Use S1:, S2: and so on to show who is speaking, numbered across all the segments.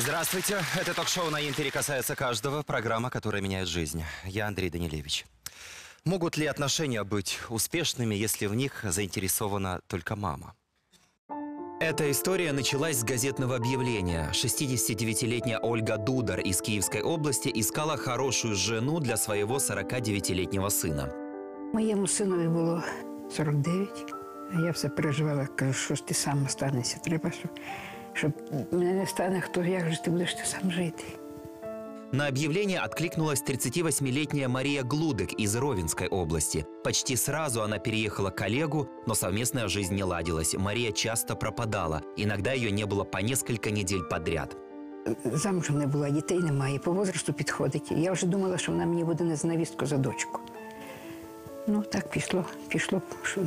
S1: Здравствуйте, это ток-шоу «На Интере касается каждого», программа, которая меняет жизнь. Я Андрей Данилевич. Могут ли отношения быть успешными, если в них заинтересована только мама?
S2: Эта история началась с газетного объявления. 69-летняя Ольга Дудар из Киевской области искала хорошую жену для своего 49-летнего сина.
S3: Моєму синові було 49, а я все переживала, кажу, що ж ти сам останешся. Треба, щоб мене не стане, хто, як же ти будеш ти сам жити.
S2: На объявление откликнулась 38-летняя Мария Глудек из Ровенской области. Почти сразу она переехала к Олегу, но совместная жизнь не ладилась. Мария часто пропадала. Иногда ее не было по несколько недель подряд.
S3: Замужем не була, дітей немає, по возрасту підходить. Я вже думала, що вона мені буде не за невістку, за дочку. Ну, так пішло, що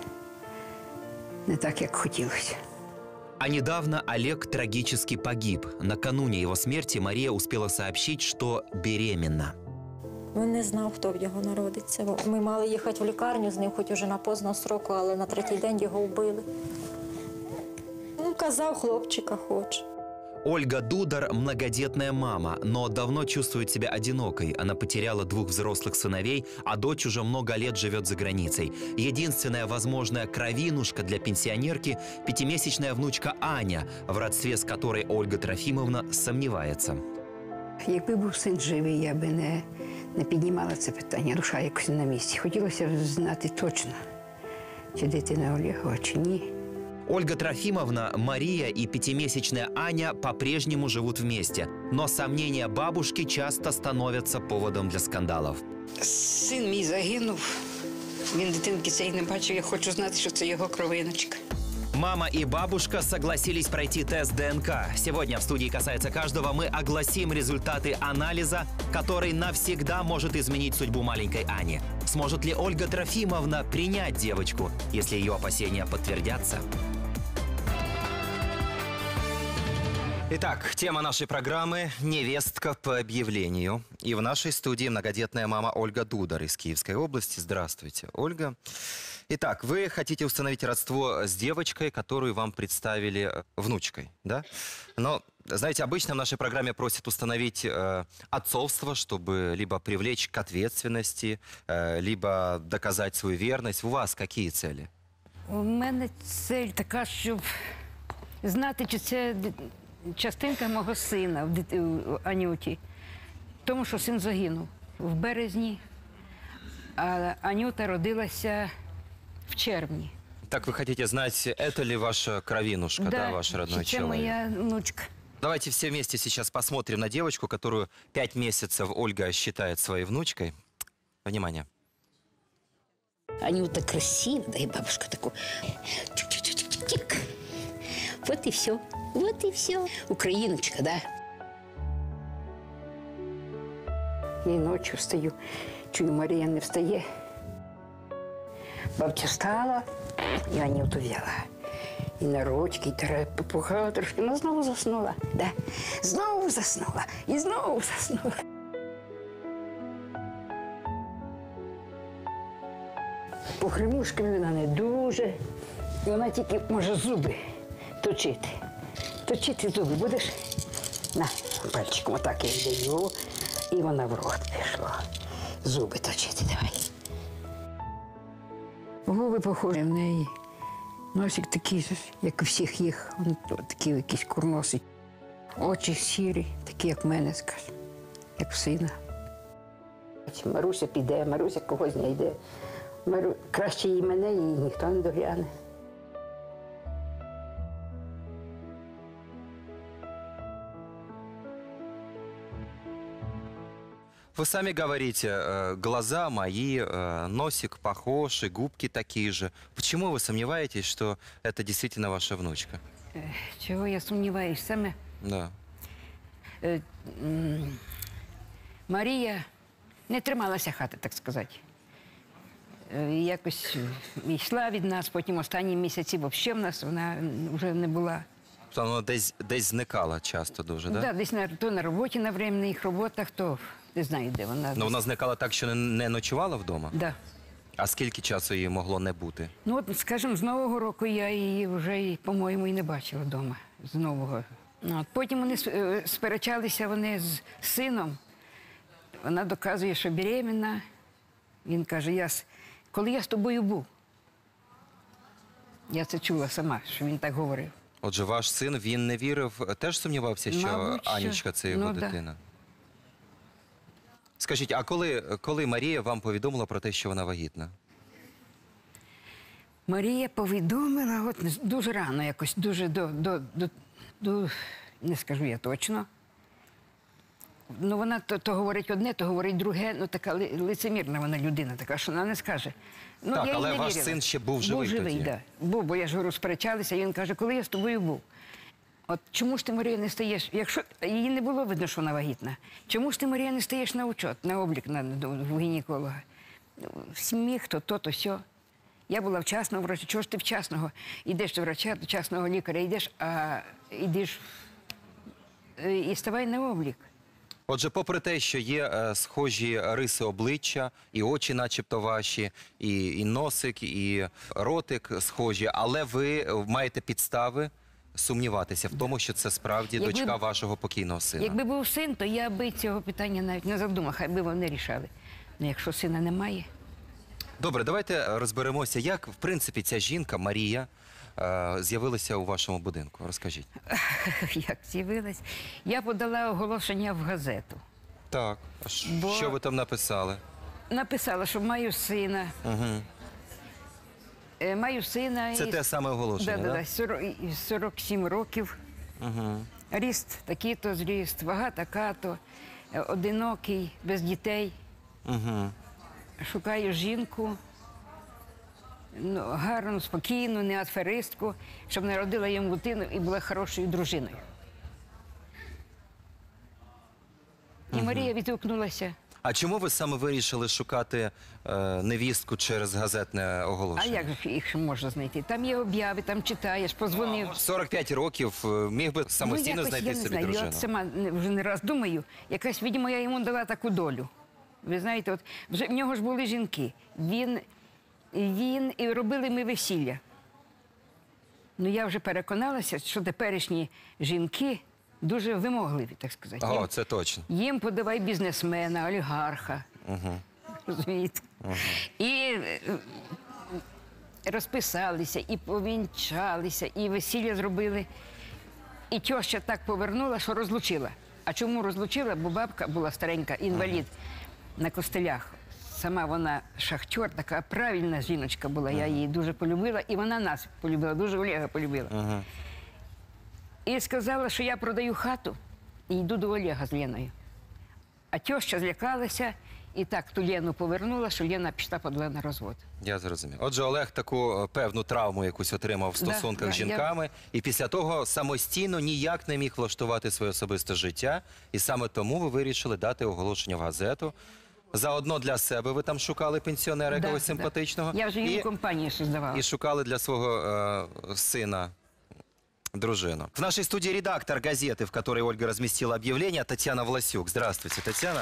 S3: не так, як хотілося.
S2: А недавно Олег трагически погиб. Накануне его смерти Мария успела сообщить, что беременна.
S4: Він не знав, хто в його народиться. Ми мали їхати в лікарню з ним, хоч уже на поздно сроку, але на третій день його вбили. Ну, казав, хлопчика хоче.
S2: Ольга Дудар – многодетная мама, но давно чувствует себя одинокой. Она потеряла 2 взрослых сыновей, а дочь уже много лет живет за границей. Единственная возможная кровинушка для пенсионерки – 5-месячная внучка Аня, в родстве с которой Ольга Трофимовна сомневается.
S3: Якби був син живий, я би не піднімала це питання. Душа якось на місці. Хотілося знати точно, чи дитина Олегова, чи ні.
S2: Ольга Трофимовна, Мария и 5-месячная Аня по-прежнему живут вместе. Но сомнения бабушки часто становятся поводом для скандалов.
S3: Син мій загинув. Він дитинки цієї не бачив. Я хочу знати, що це його кровиночка.
S2: Мама и бабушка согласились пройти тест ДНК. Сегодня в студии «Касается каждого» мы огласим результаты анализа, который навсегда может изменить судьбу маленькой Ани. Сможет ли Ольга Трофимовна принять девочку, если ее опасения подтвердятся?
S1: Итак, тема нашей программы – невестка по объявлению. И в нашей студии многодетная мама Ольга Дудар из Киевской области. Здравствуйте, Ольга. Итак, вы хотите установить родство с девочкой, которую вам представили внучкой, да? Но, знаете, обычно в нашей программе просят установить отцовство, чтобы либо привлечь к ответственности, либо доказать свою верность. У вас какие цели?
S3: У мене цель така, щоб знати, чи це частинка мого сина в Анюті. Тому що син загинув в березні, а Анюта родилася в червні.
S1: Так вы хотите знать, это ли ваша кровинушка, да, ваш родной
S3: це
S1: человек?
S3: моя внучка.
S1: Давайте все вместе сейчас посмотрим на девочку, которую 5 месяцев Ольга считает своей внучкой. Внимание.
S3: Анюта красива, да и бабушка такую. Чик-чик-чик-чик. Вот и все. Вот и все. Украиночка, да? Я ночью встаю, чую, Мария не встає. Бабця встала, і Анюту взяла. І на ручки, і попухала трошки, але знову заснула. Да? Знову заснула, і знову заснула. Погремушками вона не дуже. І вона тільки може зуби точити. Точити зуби будеш? На, пальчиком отак я даю. І вона в рот пішла. Зуби точити давай. Губи похожі в неї. Носик такий, як у всіх їх. Він такий якийсь курносий. Очі сірі, такі, як в мене, скажімо. Як в сина. Маруся піде, Маруся когось знайде. Краще і мене, і ніхто не догляне.
S1: Вы сами говорите, глаза мои, носик похож, и губки такие же. Почему вы сомневаетесь, что это действительно ваша внучка?
S3: Чого я сумніваюся? Саме
S1: Да.
S3: Марія не трималася хати, так сказати. Якось йшла від нас, потім останні місяці взагалі в нас вона вже не була.
S1: Вона десь зникала часто дуже, так?
S3: Так, десь то на роботі, на временних роботах, то не знаю, де вона.
S1: Ну, вона зникала так, що не ночувала вдома?
S3: Так.
S1: А скільки часу її могло не бути?
S3: Ну, от, скажімо, з Нового року я її вже, по-моєму, і не бачила вдома. З Нового. От. Потім вони сперечалися вони з сином. Вона доказує, що беременна. Він каже, коли я з тобою був. Я це чула сама, що він так говорив.
S1: Отже, ваш син, він не вірив, теж сумнівався, що
S3: Мабуть, що.
S1: Анічка – це його
S3: Ну, да.
S1: дитина? Скажіть, а коли Марія вам повідомила про те, що вона вагітна?
S3: Марія повідомила дуже рано якось, дуже не скажу я точно. Ну, вона то говорить одне, то говорить друге. Ну, така лицемірна вона людина, така, що вона не скаже. Ну,
S1: Так,
S3: я їй
S1: але
S3: не
S1: ваш
S3: вірила.
S1: син ще був живий тоді?
S3: Був живий, так. Був, бо я ж говорю, сперечалися, і він каже, коли я з тобою був. От чому ж ти, Марія, не стаєш, якщо її не було видно, що вона вагітна, чому ж ти, Марія, не стаєш на учет, на облік в гінеколога? Сміх, то сьо. Я була вчасного врача. Чого ж ти вчасного? Йдеш до врача, до частного лікаря, йдеш і ставай на облік.
S1: Отже, попри те, що є схожі риси обличчя, і очі начебто ваші, і носик, і ротик схожі, але ви маєте підстави сумніватися в тому, що це справді дочка вашого покійного сина.
S3: Якби був син, то я би цього питання навіть не задумав, хай би вони рішали. Ну, якщо сина немає...
S1: Добре, давайте розберемося, як, в принципі, ця жінка, Марія, з'явилася у вашому будинку. Розкажіть.
S3: Як з'явилась? Я подала оголошення в газету.
S1: Так, що ви там написали?
S3: Написала, що маю сина. Маю сина.
S1: Це те саме оголошення, так?
S3: 47 років. Ріст такий-то зріст, вага така-то, одинокий, без дітей. Шукаю жінку, гарну, спокійну, не аферистку, щоб народила йому дитину і була хорошою дружиною. І Марія відгукнулася.
S1: А чому ви саме вирішили шукати невістку через газетне
S3: А
S1: оголошення?
S3: як же їх можна знайти? Там є обяви, там читаєш, позвонив.
S1: 45 років міг би самостійно знайти собі дружину.
S3: Я сама вже не раз думаю, якась, видимо, я йому дала таку долю. Ви знаєте, от вже в нього ж були жінки. Він і робили ми весілля. Ну, я вже переконалася, що теперішні жінки дуже вимогливі, так сказати.
S1: О, це точно.
S3: Їм подавай бізнесмена, олігарха. Розумієте? І розписалися, і повінчалися, і весілля зробили. І тьоща так повернула, що розлучила. А чому розлучила? Бо бабка була старенька, інвалід на костелях. Сама вона шахтер, така правильна жіночка була, я її дуже полюбила, і вона нас полюбила, дуже Олега полюбила. І сказала, що я продаю хату і йду до Олега з Леною. А тьоща злякалася і так ту Лену повернула, що Лена пішла подала на розвод.
S1: Я зрозумів. Отже, Олег таку певну травму якусь отримав в стосунках з жінками, і після того самостійно ніяк не міг влаштувати своє особисте життя, і саме тому ви вирішили дати оголошення в газету. Заодно для себе ви там шукали пенсіонера якогось симпатичного.
S3: Я вже йому компанію создавала.
S1: І шукали для свого сына дружину. В нашей студии редактор газеты, в которой Ольга разместила объявление, Татьяна Власюк. Здравствуйте, Татьяна.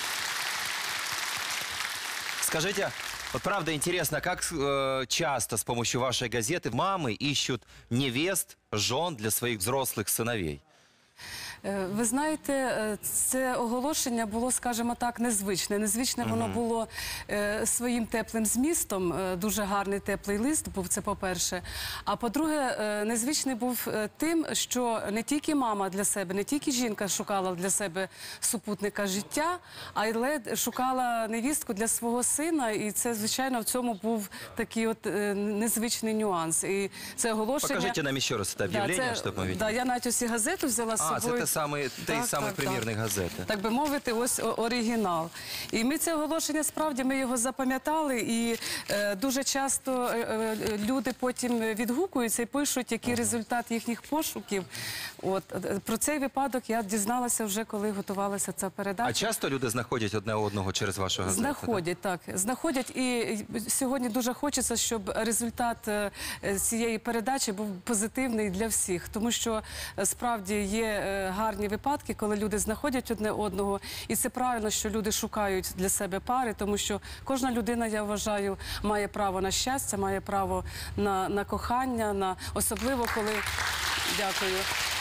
S1: Скажите, вот правда интересно, как часто с помощью вашей газеты мамы ищут невест, жен для своих взрослых сыновей?
S5: Ви знаєте, це оголошення було, скажімо так, незвичне. Незвичне воно було своїм теплим змістом, дуже гарний теплий лист був, це по-перше. А по-друге, незвичний був тим, що не тільки мама для себе, не тільки жінка шукала для себе супутника життя, а й шукала невістку для свого сина. І це, звичайно, в цьому був такий от незвичний нюанс. І це оголошення...
S1: Покажите нам еще раз это объявление, чтобы мы видели.
S5: Да, я навіть ось і газету взяла з собою.
S1: Це той самий примірник газети.
S5: Так би мовити, ось оригінал. І ми це оголошення, справді, ми його запам'ятали, і дуже часто люди потім відгукуються і пишуть, який результат їхніх пошуків. От, про цей випадок я дізналася вже, коли готувалася ця передача.
S1: А часто люди знаходять одне одного через вашу газету?
S5: Знаходять, так. Знаходять, і сьогодні дуже хочеться, щоб результат цієї передачі був позитивний для всіх, тому що справді є гарні випадки, коли люди знаходять одне одного, і це правильно, що люди шукають для себе пари, тому що кожна людина, я вважаю, має право на щастя, має право на кохання, особливо коли... Дякую.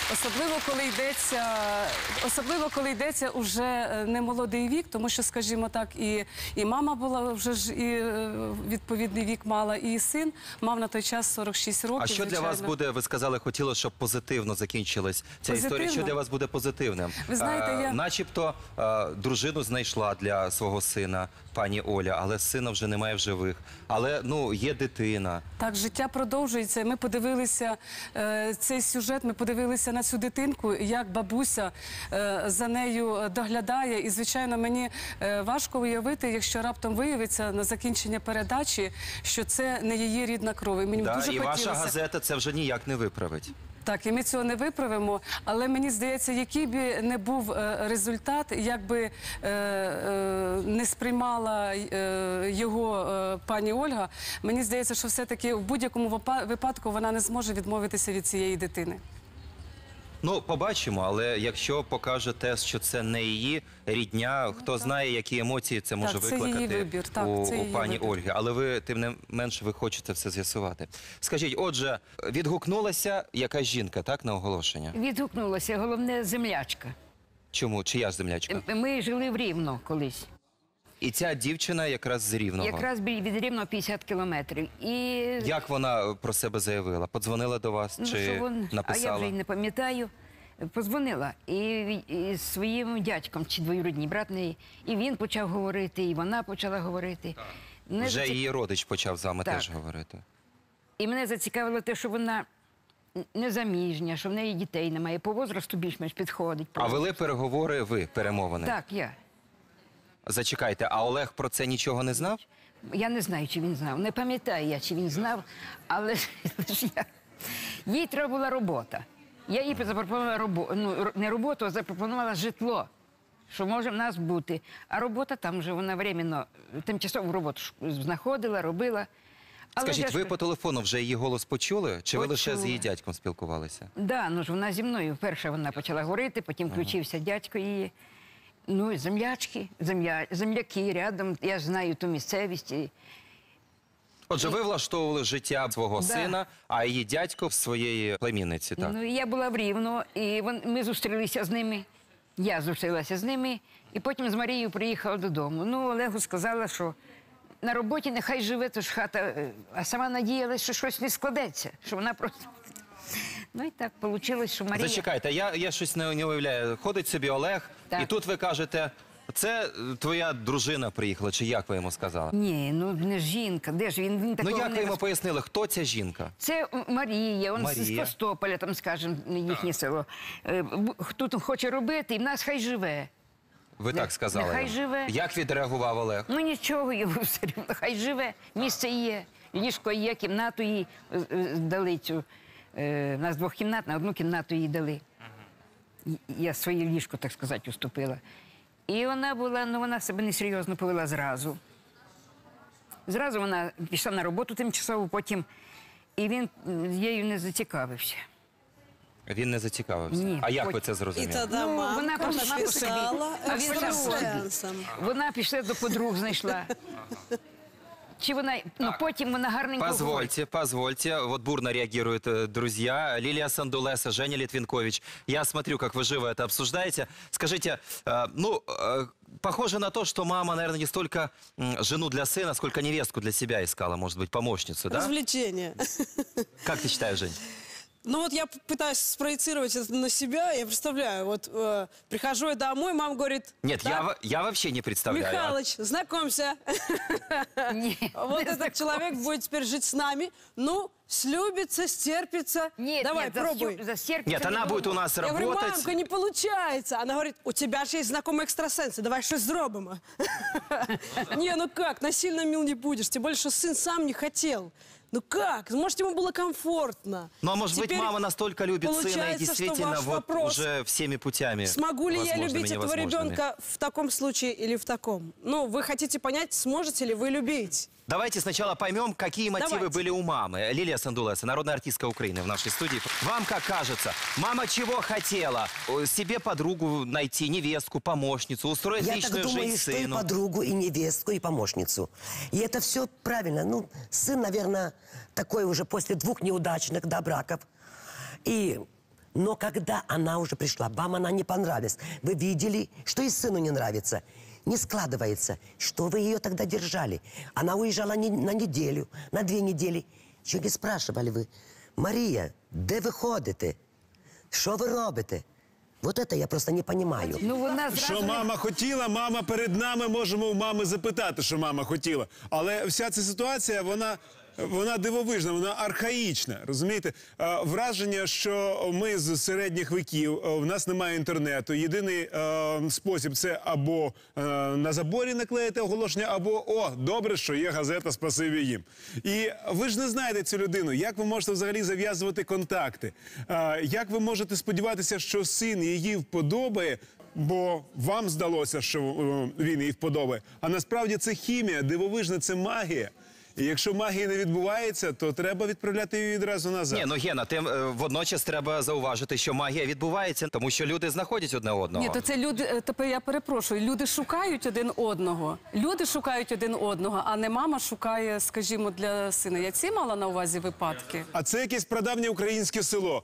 S5: Особливо, коли йдеться уже не молодий вік, тому що, скажімо так, і мама була вже ж і відповідний вік мала, і син мав на той час 46 років.
S1: А що для вас
S5: звичайно.
S1: буде, ви сказали, хотіли, щоб позитивно закінчилась ця історія. Що
S5: Позитивно?
S1: для вас буде позитивним?
S5: Ви знаєте,
S1: Начебто дружину знайшла для свого сина пані Оля, але сина вже немає в живих. Але, ну, є дитина.
S5: Так, життя продовжується. Ми подивилися цей сюжет, ми подивилися на цю дитинку, як бабуся за нею доглядає. І, звичайно, мені важко уявити, якщо раптом виявиться на закінчення передачі, що це не її рідна кров. І мені дуже
S1: І ваша
S5: хотілося.
S1: газета це вже ніяк не виправить.
S5: Так, і ми цього не виправимо, але мені здається, який би не був результат, як би не сприймала його пані Ольга, мені здається, що все-таки в будь-якому випадку вона не зможе відмовитися від цієї дитини.
S1: Ну, побачимо, але якщо покаже тест, що це не її рідня, хто знає, які емоції це може
S5: це її
S1: викликати
S5: вибір, так,
S1: у
S5: це її
S1: пані
S5: вибір.
S1: Ольги. Але ви, тим не менше, ви хочете все з'ясувати. Скажіть, отже, відгукнулася якась жінка, так, на оголошення?
S3: Відгукнулася, головне, землячка.
S1: Чому? Чия ж землячка?
S3: Ми жили в Рівно колись.
S1: І ця дівчина якраз з Рівного.
S3: Якраз від Рівного 50 кілометрів. І...
S1: Як вона про себе заявила? Подзвонила до вас
S3: Ну,
S1: чи
S3: що а
S1: написала?
S3: я вже й не пам'ятаю. Позвонила і своїм дядьком, чи двоюрідний брат неї, і він почав говорити, і вона почала говорити.
S1: Вже її родич почав з вами
S3: Так.
S1: теж говорити.
S3: І мене зацікавило те, що вона незаміжня, що в неї дітей немає, по возрасту більш-менш підходить.
S1: А вели переговори ви, перемовини?
S3: Так, я.
S1: Зачекайте, а Олег про це нічого не знав?
S3: Я не знаю, чи він знав. Не пам'ятаю я, чи він знав, але ж їй треба була робота. Я їй запропонувала роботу, ну, не роботу, а запропонувала житло, що може в нас бути. А робота там вже вона временно, тимчасову роботу знаходила, робила. Але
S1: Скажіть,
S3: я ж
S1: ви
S3: кажу,
S1: по телефону вже її голос почули? Чи ви лише з
S3: Почула.
S1: її дядьком спілкувалися?
S3: Да, ну ж вона зі мною. Перша вона почала говорити, потім включився дядько її. Ну, і землячки, земляки рядом, я ж знаю ту місцевість.
S1: Отже, ви влаштовували життя свого
S3: Да.
S1: сина, а її дядько в своєї племінниці, так?
S3: Ну, і я була в Рівно, і ми зустрілися з ними. Я зустрілася з ними, і потім з Марією приїхала додому. Ну, Олегу сказала, що на роботі нехай живе, то ж хата, а сама надіялась, що щось не складеться, що вона просто... Ну, і так вийшло, що Марія...
S1: Зачекайте, я щось не уявляю. Ходить собі Олег,
S3: Так.
S1: і тут ви кажете, це твоя дружина приїхала, чи як ви йому сказали?
S3: Ні, ну не жінка, де ж він
S1: Ну
S3: такого
S1: як
S3: не
S1: ви йому пояснили, хто ця жінка?
S3: Це Марія, он з
S1: Марія.
S3: Костополя, там, скажімо, їхнє село. Тут хоче робити, і в нас хай живе.
S1: Ви так сказали.
S3: Нехай
S1: йому.
S3: живе.
S1: Як відреагував Олег?
S3: Ну нічого, його все рівно, хай живе. Місце є, ліжко є, кімнату їй дали цю. У нас двохкімнатна, одну кімнату їй дали. Я своє ліжко, так сказати, уступила. І вона була, ну вона себе несерйозно повела зразу. Зразу вона пішла на роботу тимчасово, потім, і він її не зацікавився.
S1: Він не зацікавився.
S3: Ні,
S1: А як
S3: хоч-
S1: ви це
S6: И
S1: зрозуміли?
S6: тогда
S3: Ну,
S6: мамка
S3: вона просто сама по собі.
S6: написала
S3: А він сам по собі.
S6: экстрасенсом.
S3: Вона пішла до подруг, знайшла. Чи вона, ну потім вона гарненько говорить.
S1: Позвольте. Вот бурно реагируют друзья. Лилия Сандулеса, Женя Литвинкович. Я смотрю, как вы живо это обсуждаете. Скажите, похоже на то, что мама, наверное, не столько жену для сына, сколько невестку для себя искала, может быть, помощницу, да?
S6: Развлечение.
S1: Как ты считаешь, Жень?
S6: Ну вот я пытаюсь спроецировать это на себя. Я представляю, вот прихожу я домой, мама говорит...
S1: Нет,
S6: «Так,
S1: я вообще не представляю.
S6: Михалыч, знакомься.
S3: Ні,
S6: Вот
S3: не
S6: этот человек будет теперь жить с нами. Ну, слюбится, стерпится.
S3: Ні,
S6: Давай,
S3: ні,
S6: пробуй.
S1: Нет, она будет у нас
S6: Я говорю,
S1: работать.
S6: мамка, не получается. Она говорит, у тебя же есть знакомые экстрасенсы, давай что зробимо. Не, ну как, насильно мил не будешь, тем более, что сын сам не хотел. Ну как? Может, ему было комфортно.
S1: Ну, а может быть,
S6: Теперь
S1: мама настолько любит сына и
S6: получается, что
S1: действительно
S6: ваш
S1: вот
S6: вопрос,
S1: уже всеми путями
S6: смогу ли я
S1: возможными,
S6: любить этого
S1: невозможными.
S6: ребенка в таком случае или в таком? Ну, вы хотите понять, сможете ли вы любить?
S1: Давайте сначала поймем, какие мотивы
S6: Давайте.
S1: были у мамы. Лилия Сандулеса, народная артистка Украины в нашей студии. Вам как кажется, мама чего хотела? Себе подругу найти, невестку, помощницу, устроить
S7: Я так
S1: личную
S7: думаю,
S1: жизнь
S7: что и
S1: сыну?
S7: подругу, и невестку, и помощницу. И это все правильно. Ну, сын, наверное, такой уже после 2 неудачных, да, браков. И Но когда она уже пришла, вам она не понравилась, вы видели, что и сыну не нравится. Не складывается. Что вы ее тогда держали? Она уезжала на неделю, на 2 недели. Еще не спрашивали вы: Мария, де ви ходите? Що ви робите? Вот это я просто не понимаю.
S3: Ну, вона
S8: Що
S3: зразу...
S8: мама хотіла, мама перед нами, можемо у мами запитати, що мама хотіла. Але вся ця ситуація, вона дивовижна, вона архаїчна, розумієте? Враження, що ми з середніх віків, в нас немає інтернету, єдиний спосіб – це або на заборі наклеїти оголошення, або «О, добре, що є газета, спасибі їм». І ви ж не знаєте цю людину, як ви можете взагалі зав'язувати контакти, як ви можете сподіватися, що син її вподобає, бо вам здалося, що він її вподобає, а насправді це хімія, дивовижна, це магія. І якщо магія не відбувається, то треба відправляти її відразу назад.
S1: Ні, ну Гена, водночас треба зауважити, що магія відбувається, тому що люди знаходять одне одного.
S5: Ні, то це люди, тепер я перепрошую, люди шукають один одного. Люди шукають один одного, а не мама шукає, скажімо, для сина. Я ці мала на увазі випадки?
S8: А це якесь прадавнє українське село.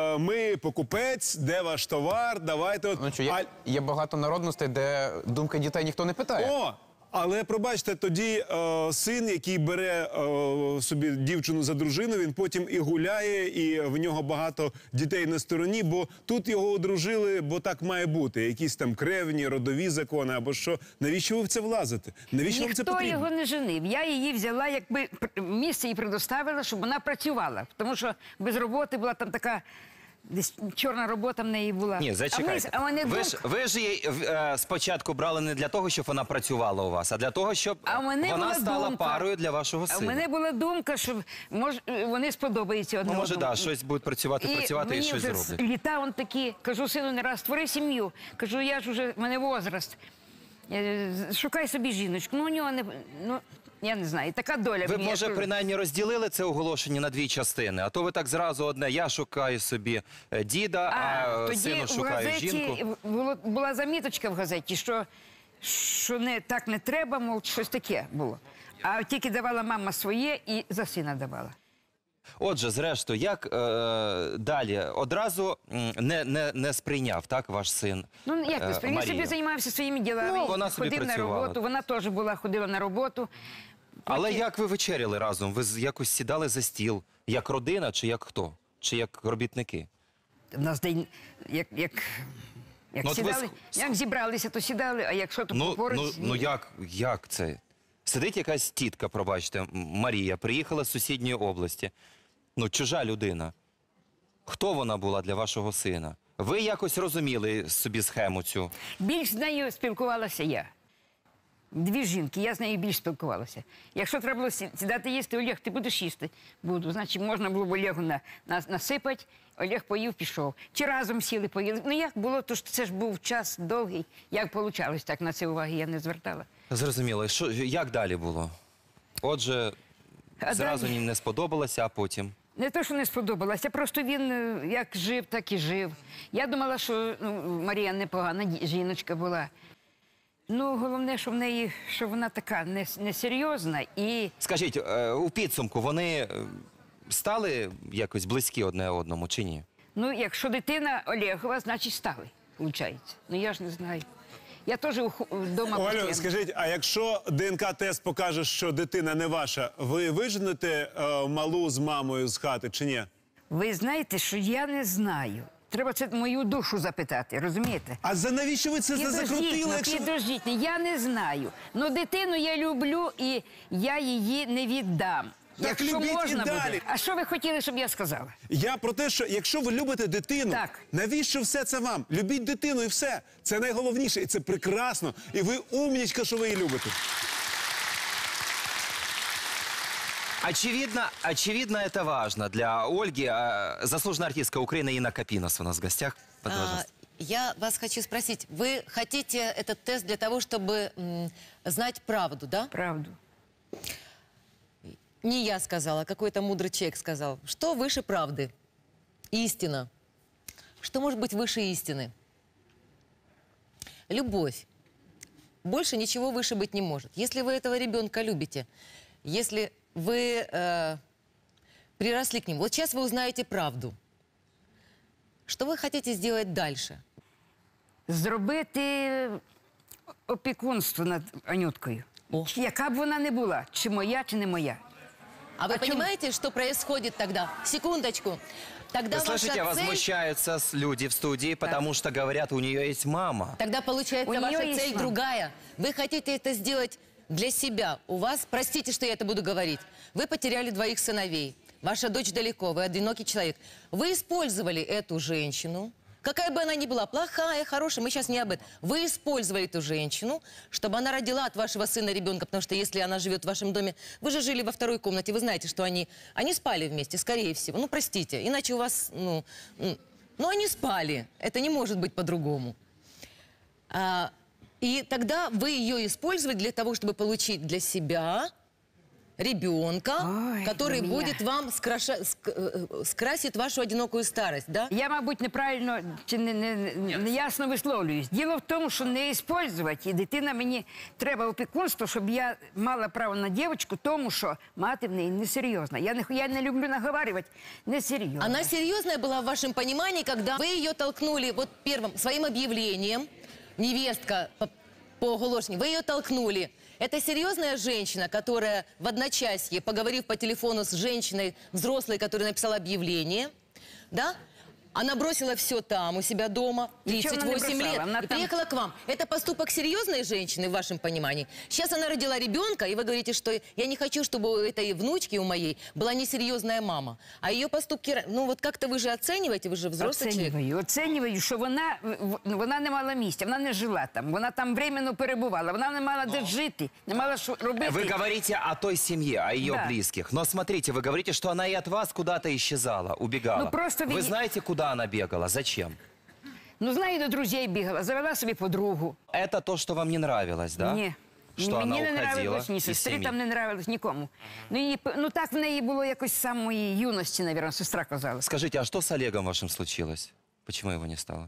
S8: Ми покупець, де ваш товар, давайте... От...
S9: Ну що, є багато народностей, де думки дітей ніхто не питає.
S8: О! Але, пробачте, тоді син, який бере собі дівчину за дружину, він потім і гуляє, і в нього багато дітей на стороні, бо тут його одружили, бо так має бути. Якісь там кревні, родові закони, або що. Навіщо ви в це влазите? Навіщо вам це
S10: Ніхто
S8: потрібно?
S10: його не женив. Я її взяла, якби місце їй предоставила, щоб вона працювала. Тому що без роботи була там така... Десь чорна робота в неї була.
S1: Ні, зачекайте. Ви ж її спочатку брали не для того, щоб вона працювала у вас, а для того, щоб вона стала парою для вашого сина.
S10: А в мене була думка, що вони сподобаються одне
S1: Ну, може,
S10: одному.
S1: так, щось будуть працювати і щось зроблять.
S10: Літа он такі. Кажу, сину, не раз створи сім'ю. Кажу, я ж уже, в мене возраст. Шукай собі жіночку. Ну, у нього не... Ну, я не знаю, така доля.
S1: Ви, може, принаймні розділили це оголошення на 2 частини, а то ви так зразу одне, я шукаю собі діда, а сину шукаю жінку.
S10: Тоді була заміточка в газеті, що так не треба, мов, щось таке було. А тільки давала мама своє і за сина давала.
S1: Отже, зрештою, як далі? Одразу не сприйняв, так, ваш син
S10: Ну, як не сприйняв? Він
S1: Марію?
S10: собі займався своїми ділами,
S1: Ну, вона собі
S10: ходив на
S1: працювала.
S10: роботу, вона теж ходила на роботу.
S1: Але як ви вечеряли разом? Ви якось сідали за стіл? Як родина, чи як хто? Чи як робітники?
S10: У нас день, як
S1: Ну, от
S10: сідали, як зібралися, то сідали, а якщо то поруч...
S1: Ну як це? Сидить якась тітка, пробачте, Марія, приїхала з сусідньої області. Ну, чужа людина. Хто вона була для вашого сина? Ви якось розуміли собі схему цю?
S10: Більш з нею спілкувалася я. 2 жінки, я з нею більш спілкувалася. Якщо треба було сідати їсти, Олег, ти будеш їсти? Буду. Значить, можна було б Олегу насипати, Олег поїв, пішов. Чи разом сіли, поїли. Ну, як було, то це ж був час довгий. Як вийшло, так на це уваги я не звертала.
S1: Зрозуміло. Як далі було? Отже, зразу їм не сподобалося, а потім?
S10: Не те, що не сподобалося, просто він як жив, так і жив. Я думала, що Марія непогана жіночка була. Ну, головне, що вона така несерйозна і...
S1: Скажіть, у підсумку вони стали якось близькі одне одному чи ні?
S10: Ну, якщо дитина Олегова, значить стали, виходить. Ну, я ж не знаю. Я теж вдома...
S8: Олю, скажіть, а якщо ДНК-тест покаже, що дитина не ваша, ви виженете малу з мамою з хати чи ні?
S10: Ви знаєте, що я не знаю. Треба це мою душу запитати, розумієте?
S8: А навіщо ви це закрутили?
S10: Підождіть, я не знаю. Ну, дитину я люблю і я її не віддам.
S8: Так
S10: якщо
S8: любіть
S10: можна
S8: і далі.
S10: буде. А що ви хотіли, щоб я сказала?
S8: Я про те, що якщо ви любите дитину,
S10: Так.
S8: навіщо все це вам? Любіть дитину і все. Це найголовніше, і це прекрасно. І ви умнічка, що ви її любите.
S1: Очевидно, это важно для Ольги. Заслуженная артистка Украины Инна Капинос у нас в гостях. Пожалуйста.
S11: Я вас хочу спросить, вы хотите этот тест для того, чтобы знать правду, да?
S10: Правду.
S11: Не я сказала, какой-то мудрый человек сказал. Что выше правды? Истина. Что может быть выше истины? Любовь. Больше ничего выше быть не может. Если вы этого ребенка любите, если вы приросли к нему, вот сейчас вы узнаете правду. Что вы хотите сделать дальше?
S10: Зробити опікунство над Анюткою.
S11: О.
S10: Яка б вона не була, чи моя, чи не моя.
S11: А вы понимаете, что происходит тогда? Секундочку. Тогда
S1: Вы слышите,
S11: ваша цель...
S1: возмущаются люди в студии, потому что говорят, у нее есть мама.
S11: Тогда получается,
S10: У
S11: ваша
S10: неё есть
S11: цель
S10: мама.
S11: другая. Вы хотите это сделать для себя. У вас, простите, что я это буду говорить, вы потеряли 2 сыновей. Ваша дочь далеко, вы одинокий человек. Вы использовали эту женщину, какая бы она ни была, плохая, хорошая, мы сейчас не об этом. Вы использовали эту женщину, чтобы она родила от вашего сына ребенка, потому что если она живет в вашем доме, вы же жили во 2-й комнате, вы знаете, что они спали вместе, скорее всего. Ну, простите, иначе у вас, они спали. Это не может быть по-другому. И тогда вы ее использовали для того, чтобы получить для себя ребенка, который будет вам скрасит вашу одинокую старость, да?
S10: Я, мабуть, неправильно чи неясно висловлююсь. Діло в тому, що не використовувати, і дитина мені треба опікунство, щоб я мала право на дівчинку, тому що мати в неї несерйозна. Я не люблю наговаривать, несерйозна.
S11: Она серьезная была в вашем понимании, когда вы ее толкнули вот первым своим объявлением, невестка по оголошению, вы ее толкнули. Это серьезная женщина, которая в одночасье, поговорив по телефону с женщиной взрослой, которая написала объявление, да, она бросила все там, у себя дома, 38 лет, и приехала к вам. Это поступок серьезной женщины в вашем понимании? Сейчас она родила ребенка, и вы говорите, что я не хочу, чтобы у этой внучки, у моей, была несерьезная мама. А ее поступки, вот как-то вы же оцениваете, вы же взрослый человек.
S10: Оцінюю, що вона не мала місця, вона не жила там, вона там временно перебувала, вона не мала де жити, не мала що робити.
S1: Вы говорите о той семье, о ее близких. Но смотрите, вы говорите, что она и от вас куда-то исчезала, убегала. Вы знаете, куда она бегала? Зачем?
S10: Знаю, до друзей бігала, завела собі подругу.
S1: Это то, что вам не нравилось, да?
S10: Ні.
S1: Что она
S10: Мені не
S1: уходила
S10: нравилось, ні
S1: из
S10: сестри
S1: семьи?
S10: там не нравилось, нікому. Так в неї було якось з самої юності, мабуть, сестра казала.
S1: Скажите, а что с Олегом вашим случилось? Почему его не стало?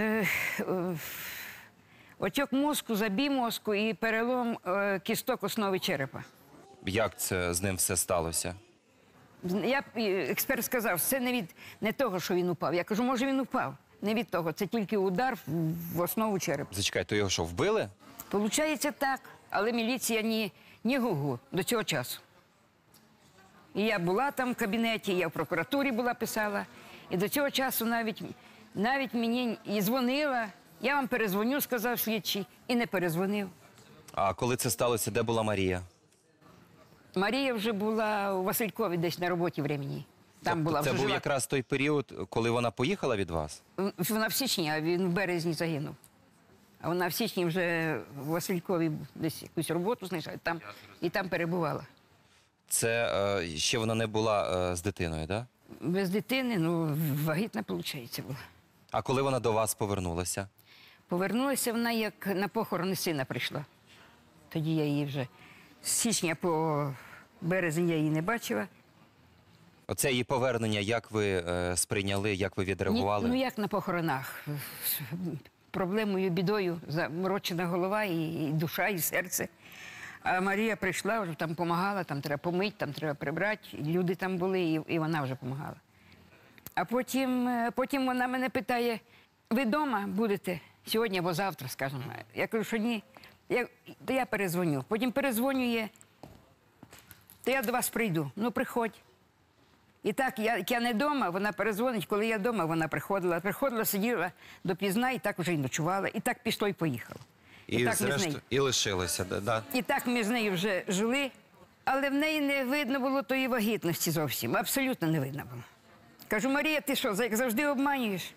S10: Отек мозку, забій мозку і перелом кісток основи черепа.
S1: Як це з ним все сталося?
S10: Експерт сказав, це не від того, що він упав. Я кажу, може він упав. Не від того, це тільки удар в основу черепа.
S1: Зачекай, то його що, вбили?
S10: Получається так, але міліція ні гугу до цього часу. І я була там в кабінеті, я в прокуратурі була, писала. І до цього часу навіть мені і дзвонила. Я вам перезвоню, сказав слідчий, і не перезвонив.
S1: А коли це сталося, де була Марія?
S10: Марія вже була у Василькові десь на роботі времені. Там була,
S1: це був якраз той період, коли вона поїхала від вас?
S10: Вона в січні, а він в березні загинув. А вона в січні вже в Василькові десь якусь роботу знайшла і там перебувала.
S1: Це ще вона не була з дитиною, так? Да?
S10: Без дитини, вагітна, виходить, була.
S1: А коли вона до вас повернулася?
S10: Повернулася вона, як на похорони сина прийшла. Тоді я її вже з січня по березень я її не бачила.
S1: Оце її повернення, як ви сприйняли, як ви відреагували?
S10: Як на похоронах. Проблемою, бідою заморочена голова, і душа, і серце. А Марія прийшла, вже там допомагала, там треба помити, там треба прибрати. Люди там були, і вона вже допомагала. А потім вона мене питає, ви вдома будете сьогодні або завтра, скажімо. Я кажу, що ні. То я перезвоню. Потім перезвонює, то я до вас прийду. Приходь. І так, як я не вдома, вона перезвонить, коли я вдома, вона приходила. Приходила, сиділа допізна, і так вже й ночувала. І так пішло і поїхало.
S1: І лишилося, так?
S10: І так ми з нею вже жили, але в неї не видно було тої вагітності зовсім. Абсолютно не видно було. Кажу, Марія, ти що, як завжди обманюєш?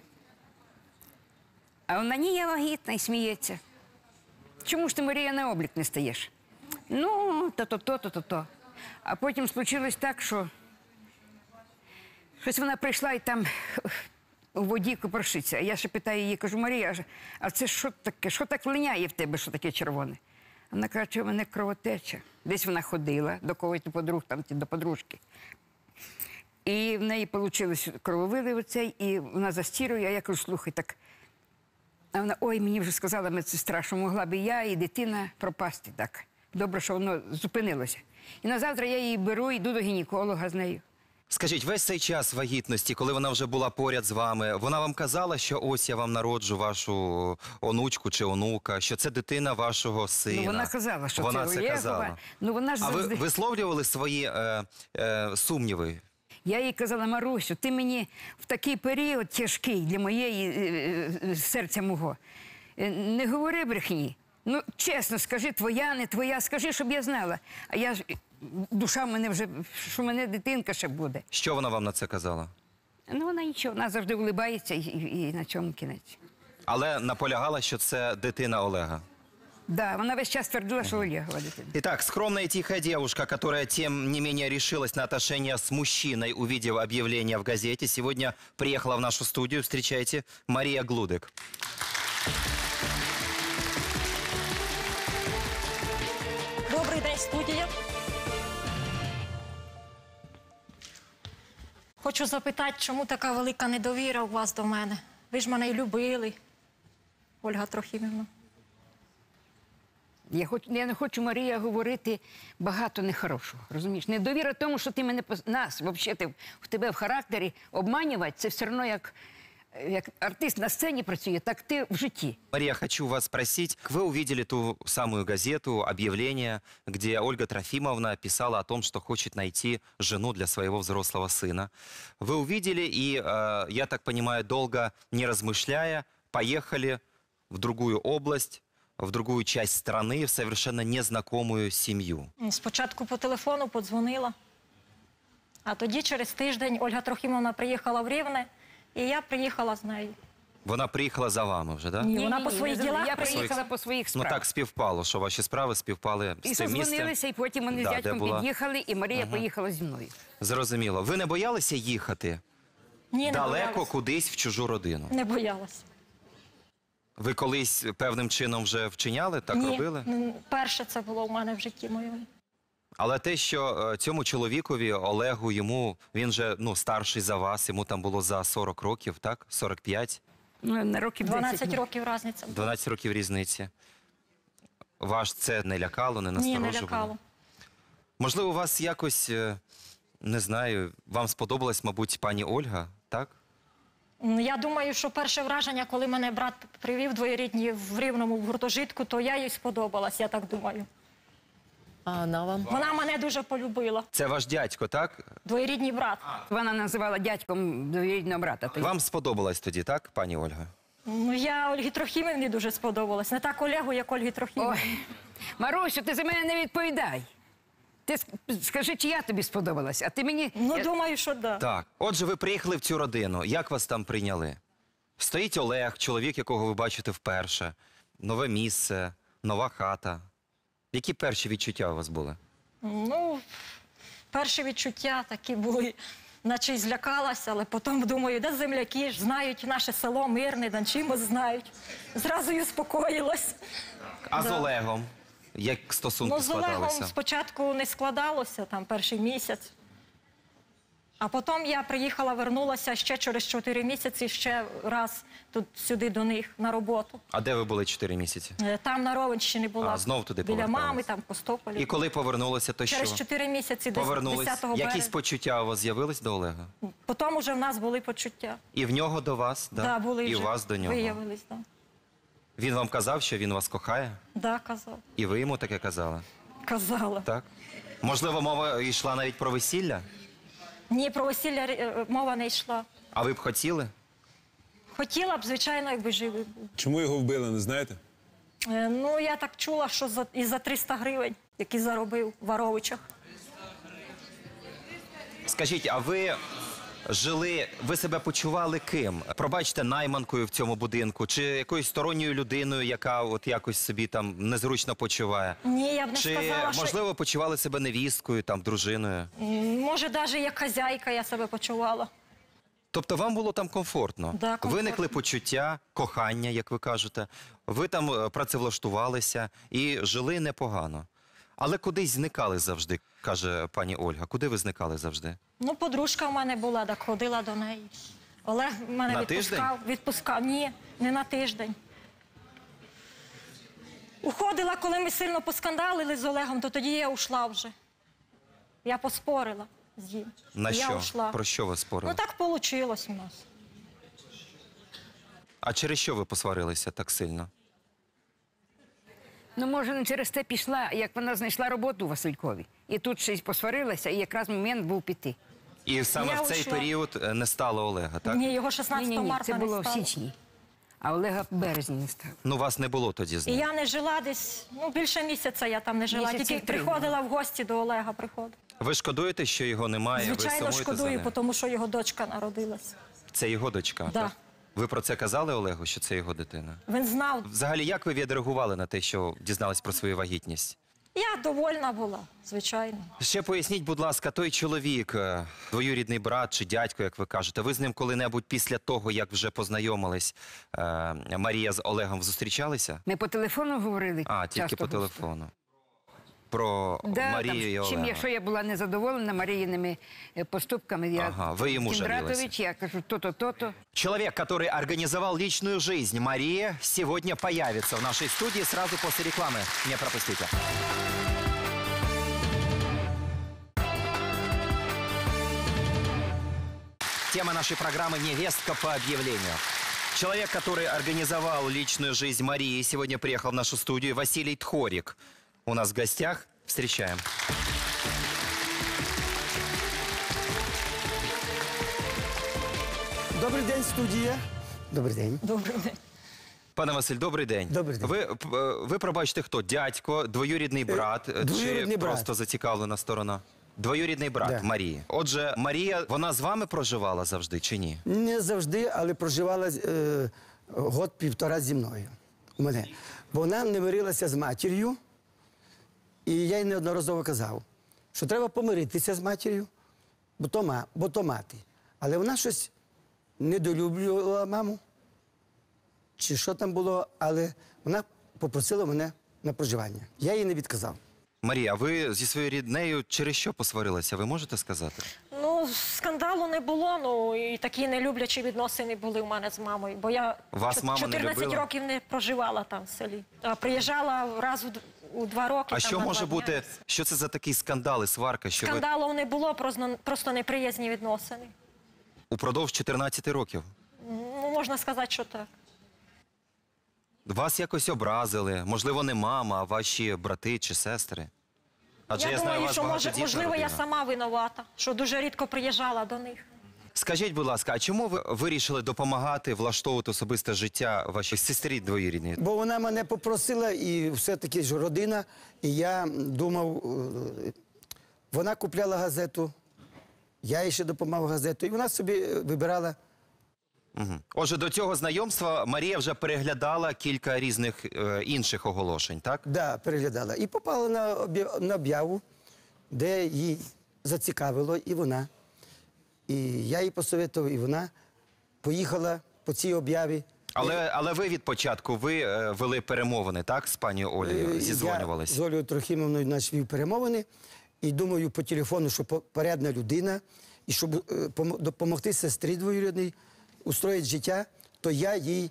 S10: А вона, ні, я вагітна, і сміється. Чому ж ти, Марія, на облік не стаєш? То-то. А потім случилось так, що щось вона прийшла і там у воді копоршиться. А я ще питаю її, кажу, Марія, а це що таке? Що так линяє в тебе, що таке червоне? Вона каже, що в мене кровотеча. Десь вона ходила до когось до подружки. І в неї вийшло крововилив оцей, і вона застірує, а я кажу, слухай, так. А вона, ой, мені вже сказала медсестра, що могла б і я, і дитина пропасти так. Добре, що воно зупинилося. І на завтра я її беру, йду до гінеколога з нею.
S1: Скажіть, весь цей час вагітності, коли вона вже була поряд з вами, вона вам казала, що ось я вам народжу вашу онучку чи онука, що це дитина вашого сина?
S10: Ну, вона казала, що
S1: вона
S10: це
S1: це
S10: Олегова.
S1: казала.
S10: Ну, вона ж
S1: А ви
S10: завжди...
S1: висловлювали свої сумніви?
S10: Я їй казала: Марусю, ти мені в такий період тяжкий для моєї серця мого, не говори брехні. Ну, чесно, скажи, твоя, не твоя, скажи, щоб я знала. А я ж, душа в мене вже, що в мене дитинка ще буде.
S1: Що вона вам на це казала?
S10: Ну, вона нічого, вона завжди улибається і на цьому кінець.
S1: Але наполягала, що це дитина Олега.
S10: Да, вона весь час твердила, что Олегова дитина.
S1: Итак, скромная и тихая девушка, которая, тем не менее, решилась на отношения с мужчиной, увидев объявление в газете, сегодня приехала в нашу студию. Встречайте, Мария Глудек.
S4: Добрий день, студія. Хочу запитати, чому така велика недовіра у вас до мене? Ви ж мене і любили, Ольга Трохимівна.
S10: Я не хочу, Марія, говорити багато нехорошого, розумієш? Недовіра тому, що ти мене, нас, взагалі, в тебе в характері обманювати, це все одно як артист на сцені працює, так ти в житті.
S1: Мария, хочу вас спросить, вы увидели ту самую газету, объявление, где Ольга Трофимовна писала о том, что хочет найти жену для своего взрослого сына. Вы увидели и, я так понимаю, долго не размышляя, поехали в другую область, в другую часть страны, в совершенно незнакомую семью.
S4: Спочатку по телефону подзвонила, а тоді через тиждень Ольга Трохимовна приїхала в Рівне, і я приїхала з нею.
S1: Вона приїхала за вами вже, да?
S4: Ні, вона по своїх ділах
S10: Я
S4: приїхала.
S10: приїхала по своїх
S1: Ну
S10: справах.
S1: так співпало, що ваші справи співпали
S10: І
S1: з тим місцем.
S10: созвонилися, і потім вони з
S1: Да, де
S10: дядьком
S1: була.
S10: під'їхали, і Марія поїхала зі мною.
S1: Зрозуміло. Ви не боялися їхати
S4: Ні, не
S1: далеко
S4: боялась.
S1: кудись в чужу родину?
S4: Не боялась.
S1: Ви колись певним чином вже вчиняли, так
S4: Ні,
S1: робили?
S4: перше це було в мене в житті моєму.
S1: Але те, що цьому чоловікові, Олегу, він же старший за вас, йому там було за 40 років, так? 45?
S10: Ну, на років
S4: 12 років різниця.
S1: 12 років різниці. Вас це не лякало, не
S4: Ні,
S1: насторожувало?
S4: не лякало.
S1: Можливо, у вас якось, не знаю, вам сподобалась, мабуть, пані Ольга, так?
S4: Я думаю, що перше враження, коли мене брат привів двоєрідні в Рівному в гуртожитку, то я їй сподобалась, я так думаю.
S11: А вона вам?
S4: Вона мене дуже полюбила.
S1: Це ваш дядько, так?
S4: Двоєрідній брат.
S10: Вона називала дядьком двоюрідного брата.
S1: Вам сподобалась тоді, так, пані Ольга?
S4: Ну, я Ольгі Трохимівні дуже сподобалась. Не так Олегу, як Ольгі Трохимівні.
S10: Ой, Марусю, ти за мене не відповідай. Ти скажи, чи я тобі сподобалась, а ти мені...
S4: Ну, думаю, що да.
S1: Так. Отже, ви приїхали в цю родину. Як вас там прийняли? Стоїть Олег, чоловік, якого ви бачите вперше. Нове місце, нова хата. Які перші відчуття у вас були?
S4: Ну, перші відчуття такі були, наче й злякалася, але потім думаю, де земляки ж знають наше село мирне, да чимось знають. Зразу й успокоїлась.
S1: А з Олегом? Як стосунки
S4: Ну, з Олегом
S1: складалися?
S4: спочатку не складалося, там, перший місяць. А потім я приїхала, вернулася ще через 4 місяці, ще раз тут сюди до них на роботу.
S1: А де ви були 4 місяці?
S4: Там на Ровенщині була.
S1: А, знов туди
S4: біля
S1: повертались.
S4: мами, там, Костополі.
S1: І коли повернулися, то
S4: Через
S1: що?
S4: 4 місяці, десь
S1: Повернулись.
S4: 10
S1: Якісь
S4: березня.
S1: почуття у вас з'явились до Олега?
S4: Потім вже в нас були почуття.
S1: І в нього до вас, да?
S4: Да, були
S1: І у
S4: вже.
S1: вас до нього?
S4: Виявились, так.
S1: Він вам казав, що він вас кохає?
S4: Да, казав.
S1: І ви йому таке казали?
S4: Казала.
S1: Так? Можливо, мова йшла навіть про весілля?
S4: Ні, про весілля мова не йшла.
S1: А ви б хотіли?
S4: Хотіла б, звичайно, якби живий був.
S8: Чому його вбили, не знаєте?
S4: Ну, я так чула, що і за 300 гривень, які заробив в Варовичах.
S1: Скажіть, а ви жили, ви себе почували ким? Пробачте, найманкою в цьому будинку? Чи якоюсь сторонньою людиною, яка от якось собі там незручно почуває?
S4: Ні, я б не
S1: Чи,
S4: сказала, що...
S1: можливо, почували себе невісткою, там, дружиною?
S4: Може, навіть як хазяйка я себе почувала.
S1: Тобто вам було там комфортно?
S4: Да, комфортно.
S1: Виникли почуття, кохання, як ви кажете. Ви там працевлаштувалися і жили непогано. Але кудись зникали завжди, каже пані Ольга. Куди ви зникали завжди?
S4: Ну, подружка в мене була, так ходила до неї. Олег мене
S1: На
S4: відпускав. Ні, не на тиждень. Уходила, коли ми сильно поскандалили з Олегом, то тоді я ушла вже. Я поспорила. з ним.
S1: На
S4: І я
S1: що?
S4: ушла.
S1: Про що ви спорили?
S4: Ну так вийшло у нас.
S1: А через що ви посварилися так сильно?
S10: Ну, може, не через те пішла, як вона знайшла роботу у Василькові. І тут щось посварилася, і якраз момент був піти.
S1: І саме
S4: Я
S1: в цей
S4: ушла.
S1: період не стало Олега, так?
S4: Ні, його 16
S10: Ні,
S4: марта
S10: це
S4: не
S10: було в
S4: стало.
S10: січні. А Олега в березні не стало.
S1: Ну, вас не було тоді з
S4: І
S1: ним.
S4: я не жила десь, ну, більше місяця я там не жила.
S10: Місяців
S4: Тільки
S10: 3,
S4: приходила в гості до Олега, приходила.
S1: Ви шкодуєте, що його немає? Ви
S4: Звичайно,
S1: сумуєте за
S4: шкодую,
S1: ним?
S4: тому що його дочка народилася.
S1: Це його дочка,
S4: Да.
S1: так? Ви про це казали Олегу, що це його дитина?
S4: Він знав.
S1: Взагалі, як ви відреагували на те, що дізнались про свою вагітність?
S4: Я довольна була, звичайно.
S1: Ще поясніть, будь ласка, той чоловік, двоюрідний брат чи дядько, як ви кажете, ви з ним коли-небудь після того, як вже познайомились, Марія з Олегом зустрічалися?
S10: Ми по телефону говорили.
S1: А, тільки
S10: часто
S1: по
S10: густо.
S1: телефону. Про
S10: Да,
S1: Марію і
S10: там,
S1: Олега.
S10: якщо я була незадоволена Маріїними поступками, я
S1: Ага, ви йому
S10: Кіндратович,
S1: жалілися.
S10: я кажу, то-то, то-то.
S1: Человек, который организовал личную жизнь Марии, сегодня появится в нашей студии сразу после рекламы. Не пропустите. Тема нашей программы «Невестка по объявлению». Человек, который организовал личную жизнь Марии, сегодня приехал в нашу студию. Василий Тхорик у нас в гостях. Встречаем.
S12: Добрий день, студія. Добрий день.
S4: Добрий день.
S1: Пане Василь, добрий день.
S12: Добрий день.
S1: Ви пробачте, хто? Дядько, двоюрідний брат
S12: двоюрідний
S1: чи
S12: брат.
S1: просто зацікавлена сторона? Двоюрідний брат
S12: Да.
S1: Марії. Отже, Марія, вона з вами проживала завжди чи ні?
S12: Не завжди, але проживала год-півтора зі мною у мене. Бо вона не мирилася з матір'ю, і я їй неодноразово казав, що треба помиритися з матір'ю, бо то мати. Але вона щось недолюблювала маму, чи що там було, але вона попросила мене на проживання. Я їй не відказав.
S1: Марія, а ви зі своєю ріднею через що посварилися? Ви можете сказати?
S4: Ну, скандалу не було, ну і такі нелюблячі відносини були у мене з мамою. Бо я
S1: Вас мама не
S4: 14
S1: любила?
S4: років не проживала там в селі. А приїжджала раз у 2 роки.
S1: А
S4: там,
S1: що
S4: на
S1: може
S4: 2 дня.
S1: бути, що це за такий скандал і сварка, що ви
S4: Скандалів не було, просто неприязні відносини.
S1: упродовж 14 років?
S4: Ну, можна сказати, що так.
S1: Вас якось образили, можливо, не мама, а ваші брати чи сестри? Адже я знаю, у
S4: думаю,
S1: вас
S4: що
S1: багатодітна
S4: можливо, я
S1: родина.
S4: сама винувата, що дуже рідко приїжджала до них.
S1: Скажіть, будь ласка, а чому ви вирішили допомагати влаштовувати особисте життя вашій сестрі двоюрідній?
S12: Бо вона мене попросила, і все-таки ж родина, і я думав, вона купляла газету, я їй ще допомагав газету, і вона собі вибирала.
S1: Угу. Отже, до цього знайомства Марія вже переглядала кілька різних інших оголошень, так?
S12: Да, переглядала. І попала на об'яву, де їй зацікавило і вона. І я їй посоветував, і вона поїхала по цій об'яві.
S1: Але ви від початку, ви вели перемовини, так, з пані Олею,
S12: Я
S1: зізвонювалися?
S12: з Олею Трохимовною наш вів перемовини, і думаю по телефону, що порядна людина, і щоб допомогти сестрі двоюрідній устроїти життя, то я їй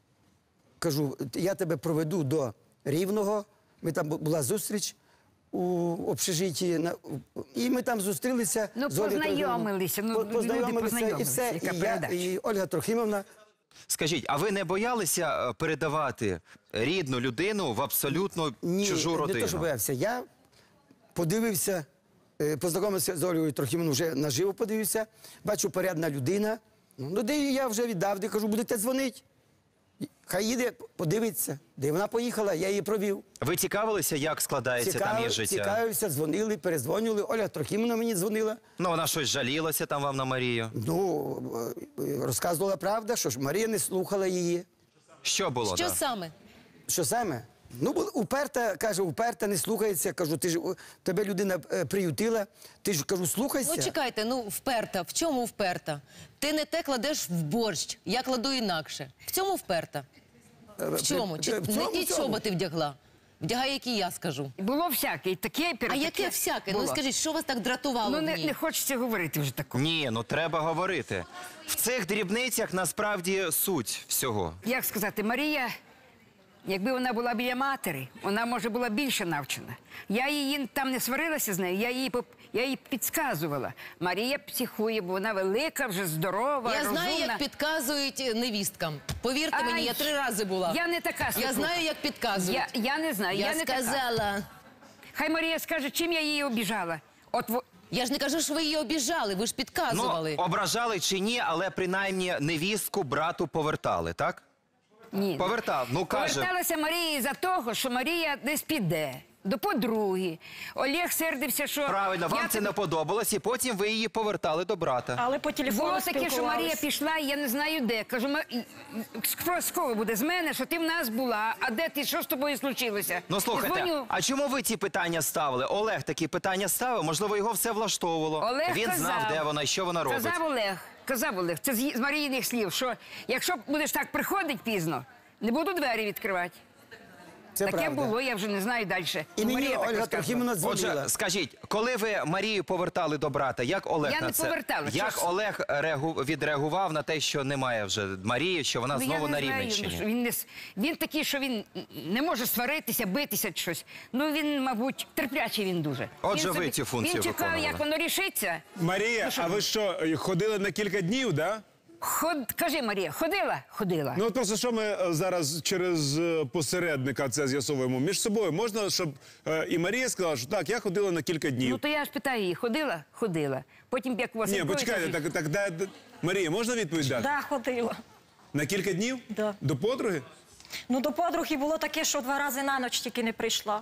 S12: кажу, я тебе проведу до Рівного, ми там була зустріч у общежитті, і ми там зустрілися.
S10: Ну,
S12: з Олею
S10: познайомилися,
S12: Трохимовною.
S10: ну, люди познайомилися,
S12: і все,
S10: яка
S12: і я,
S10: передача.
S12: і Ольга Трохимовна.
S1: Скажіть, а ви не боялися передавати рідну людину в абсолютно чужу родину?
S12: Не те, що боявся. Я подивився, познайомився з Ольгою Трохимовною, вже наживо подивився, бачу, порядна людина. Ну, де я вже віддав, де кажу, будете дзвонити. Хай їде, подивиться. Де вона поїхала, я її провів.
S1: Ви цікавилися, як складається там її життя?
S12: Цікавився, дзвонили, перезвонювали. Оля Трохимовна мені дзвонила.
S1: Ну, вона щось жалілася там вам на Марію?
S12: Ну, розказувала правда, що ж Марія не слухала її.
S1: Що було?
S11: Що
S1: да?
S11: саме?
S12: Що саме? Ну, уперта, каже, уперта, не слухається. Кажу, тебе людина приютила, ти ж, кажу, слухайся.
S11: Ну, чекайте, ну, вперта. В чому вперта? Ти не те кладеш в борщ, я кладу інакше. В цьому вперта? В чому? Чи не ті чоботи вдягла? Вдягай, які я скажу.
S10: Було всяке, і таке,
S11: А яке всяке? Ну,
S10: було.
S11: скажіть, що вас так дратувало
S10: Ну,
S11: в ній?
S10: не хочеться говорити вже такого.
S1: Ні, ну треба говорити. В цих дрібницях насправді суть всього.
S10: Як сказати, Марія, якби вона була біля матері, вона, може, була більше навчена. Я її там не сварилася з нею, я її Я їй підказувала. Марія психує, бо вона велика, вже здорова,
S11: Я
S10: розумна.
S11: знаю, як підказують невісткам. Повірте мені, я 3 рази була.
S10: Я не така
S11: Я
S10: свекруха.
S11: знаю, як підказують.
S10: Я не знаю, я не така.
S11: сказала.
S10: Хай Марія скаже, чим я її обіжала. От
S11: Я ж не кажу, що ви її обіжали, ви ж підказували.
S1: Ну, ображали чи ні, але принаймні невістку брату повертали, так?
S10: ні.
S1: Повертав, ну каже.
S10: Поверталася Марія із-за того, що Марія десь піде. До подруги. Олег сердився, що...
S1: Правильно, вам це не подобалось, і потім ви її повертали до брата.
S4: Але по телефону
S10: Було таке, що Марія
S4: спілкувались.
S10: пішла, і я не знаю де. Кажу, з кого буде? З мене, що ти в нас була, а де ти, що з тобою случилося?
S1: Ну, слухайте,
S10: Дзвоню.
S1: а чому ви ці питання ставили? Олег такі питання ставив, можливо, його все влаштовувало.
S10: Олег
S1: Він
S10: казав,
S1: знав, де вона і що вона робить.
S10: Казав Олег, це з Маріїних слів, що якщо будеш так приходити пізно, не буду двері відкривати.
S12: Це
S10: Таке
S12: правда.
S10: було, я вже не знаю далі.
S12: І мені
S10: Марія так
S12: Ольга
S10: розказувала.
S12: Трохимівна дзвонила.
S1: Отже, скажіть, коли ви Марію повертали до брата, як Олег
S10: Я
S1: на
S10: не
S1: це?
S10: повертала,
S1: Як
S10: чесно.
S1: Олег відреагував на те, що немає вже Марії, що вона
S10: Ну,
S1: знову
S10: я
S1: на
S10: не знаю,
S1: Рівненщині?
S10: він такий, що він не може сваритися, битися чи щось. Ну він, мабуть, терплячий він дуже.
S1: Отже,
S10: Він
S1: ви цю функцію
S10: Він чекав,
S1: виконували.
S10: як воно рішиться.
S8: Марія, а ви що, ходили на кілька днів, да?
S10: Кажи, Марія, ходила? Ходила.
S8: Ну от просто що ми зараз через посередника це з'ясовуємо між собою. Можна, щоб і Марія сказала, що так, я ходила на кілька днів.
S10: Ну то я ж питаю її, ходила? Ходила. Потім як Василь.
S8: Ні, почекайте, Марія, можна відповідь дати?
S4: Да, ходила.
S8: На кілька днів?
S4: Да.
S8: До подруги?
S4: Ну, до подруги було таке, що 2 рази на ніч тільки не прийшла.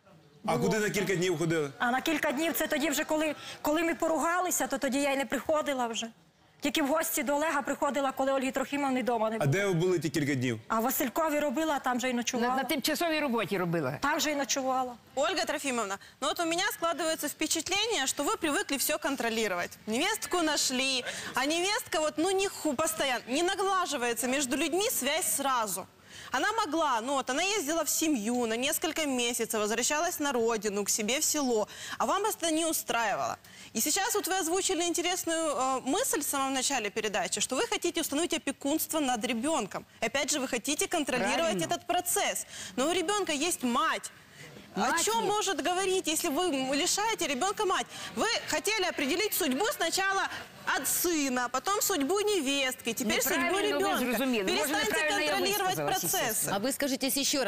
S8: А куди на кілька днів ходили?
S4: А на кілька днів це тоді вже, коли ми поругалися, то тоді я й не приходила вже. Тільки в гості до Олега приходила, коли Ольги Трохимовни вдома не
S8: А
S4: було.
S8: де ви були ті кілька днів?
S4: А Василькові робила, а там же й ночувала.
S10: На тимчасовій роботі робила.
S4: Так же й ночувала.
S13: Ольга Трофимовна, ну вот у меня складывается впечатление, что вы привыкли все контролировать. Невестку нашли, а невестка вот, ну, постоянно, не наглаживается между людьми связь сразу. Она могла, ну вот, она ездила в семью на несколько месяцев, возвращалась на родину, к себе в село, а вам это не устраивало. И сейчас вот вы озвучили интересную мысль в самом начале передачи, что вы хотите установить опекунство над ребенком. Опять же, вы хотите контролировать этот процесс. Но у ребенка есть мать. О чем может говорить, если вы лишаете ребенка мать? Вы хотели определить судьбу сначала от сына, потом судьбу невестки, теперь судьбу ребенка. Перестаньте контролировать процесс.
S11: А вы скажите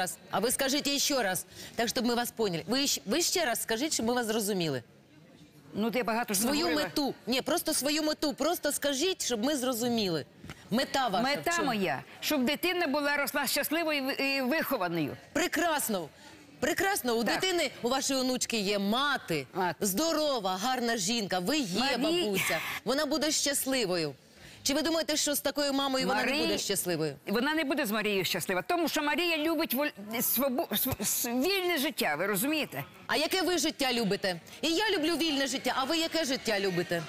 S11: еще раз, так, чтобы мы вас поняли. Ви ще раз скажіть, щоб ми вас зрозуміли.
S10: Ну, ти багато ж
S11: Свою
S10: наговорила.
S11: мету. Ні, просто свою мету. Просто скажіть, щоб ми зрозуміли. Мета ваша в
S10: Мета
S11: чому?
S10: моя, щоб дитина була росла щасливою і вихованою.
S11: Прекрасно. Прекрасно. У дитини, у вашої онучки є мати, здорова, гарна жінка, ви є бабуся. Вона буде щасливою. Чи ви думаєте, що з такою мамою вона не буде щасливою?
S10: Вона не буде з Марією щаслива, тому що Марія любить вільне життя, ви розумієте?
S11: А яке ви життя любите? І я люблю вільне життя, а ви яке життя любите?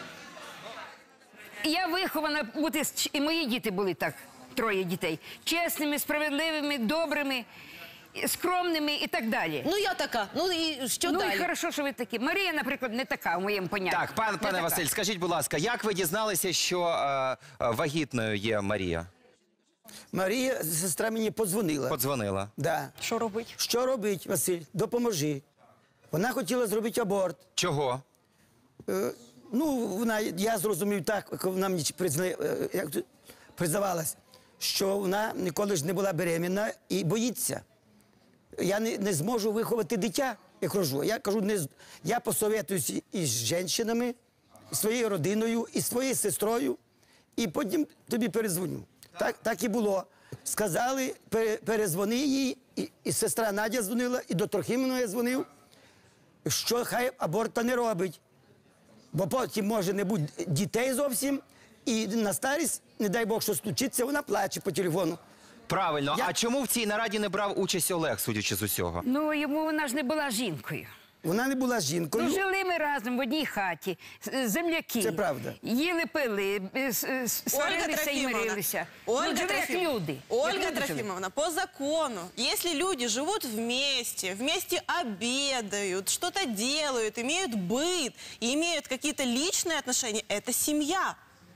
S10: Я вихована бути, і мої діти були так, 3 дітей, чесними, справедливими, добрими, скромними і так далі.
S11: Ну, я така. Ну, і що далі?
S10: Ну, і хорошо, що ви такі. Марія, наприклад, не така, в моєму понятті.
S1: Так, пане Василь, скажіть, будь ласка, як ви дізналися, що вагітною є Марія?
S12: Марія, сестра мені подзвонила.
S1: Подзвонила.
S12: Да.
S4: Що робить?
S12: Що робить, Василь? Допоможи. Вона хотіла зробити аборт.
S1: Чого?
S12: Ну, я зрозумів так, коли вона мені признавалась, що вона ніколи ж не була беременна і боїться. Я не зможу виховати дитя, як рожу. Я кажу, я посоветуюсь із жінками, своєю родиною, і своєю сестрою, і потім тобі перезвоню. Так і було. Сказали, перезвони їй, і сестра Надя дзвонила, і до Трохимівної я дзвонив, що хай аборта не робить. Бо потім може не бути дітей зовсім, і на старість, не дай Бог, що случиться, вона плаче по телефону.
S1: Правильно. А чому в цій нараді не брав участь Олег, судячи з усього?
S10: Ну, йому вона ж не була жінкою.
S12: Вона не була жінкою.
S10: Ну, жили ми разом в одній хаті, земляки.
S12: Це правда.
S10: Їли, пили, сварилися і мирилися.
S13: Ольга
S10: Ну, як люди.
S13: Ольга Трофимовна, по закону, если люди живут вместе обедают, что-то делают, имеют быт и имеют какие-то личные отношения, это семья.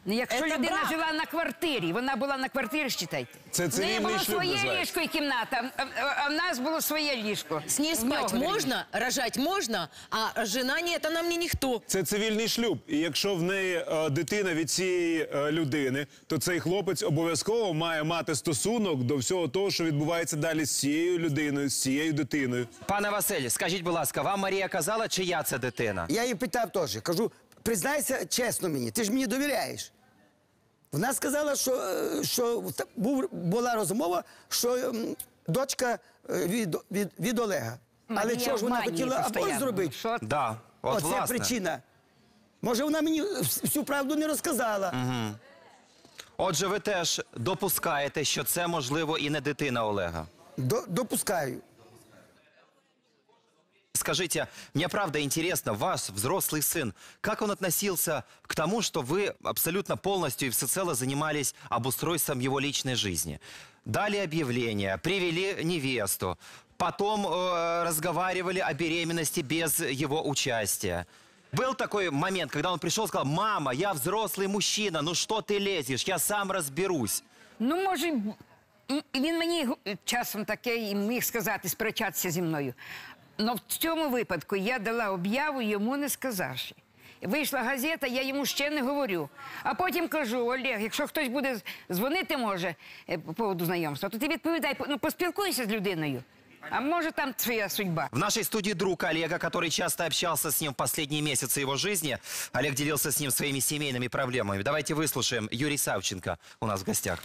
S10: Ну, якщо
S13: Це
S10: людина
S13: брак.
S10: жила на квартирі, вона була на квартирі, считайте.
S8: Це
S10: В неї було
S8: цивільний шлюб
S10: своє
S8: називається.
S10: ліжко і кімната, а в нас було своє ліжко.
S11: С ней
S10: В нього,
S11: спать
S10: верніше.
S11: можно, рожать можно, а жена нет, она мне никто.
S8: Це цивільний шлюб. І якщо в неї дитина від цієї людини, то цей хлопець обов'язково має мати стосунок до всього того, що відбувається далі з цією людиною, з цією дитиною.
S1: Пане Василь, скажіть, будь ласка, вам Марія казала, чия це дитина?
S12: Я її питав теж. Кажу, признайся чесно мені, ти ж мені довіряєш. Вона сказала, що була розмова, що дочка від Олега. Але
S10: Марія
S12: чого ж вона
S10: обманює
S12: хотіла аборт
S10: постійно.
S12: зробити?
S10: Що?
S1: Да, от
S12: Оце
S1: власне.
S12: причина. Може, вона мені всю правду не розказала.
S1: Отже, ви теж допускаєте, що це, можливо, і не дитина Олега.
S12: Допускаю.
S1: Скажите, мне правда интересно, ваш взрослый сын, как он относился к тому, что вы абсолютно полностью и всецело занимались обустройством его личной жизни? Дали объявление, привели невесту, потом разговаривали о беременности без его участия. Был такой момент, когда он пришел и сказал: «Мама, я взрослый мужчина, ну что ты лезешь, я сам разберусь».
S10: Ну, може, він мені часом таке і міг сказати, сперечатися зі мною. Но в цьому випадку я дала об'яву, йому не сказавши. Вийшла газета, я йому ще не говорю. А потім кажу: Олег, якщо хтось буде дзвонити, може, по поводу знайомства, то ти відповідай, ну, поспілкуйся з людиною. А може, там твоя судьба.
S1: В нашей студии друг Олега, который часто общался с ним в последние месяцы его жизни. Олег делился с ним своими семейными проблемами. Давайте выслушаем. Юрий Савченко у нас в гостях.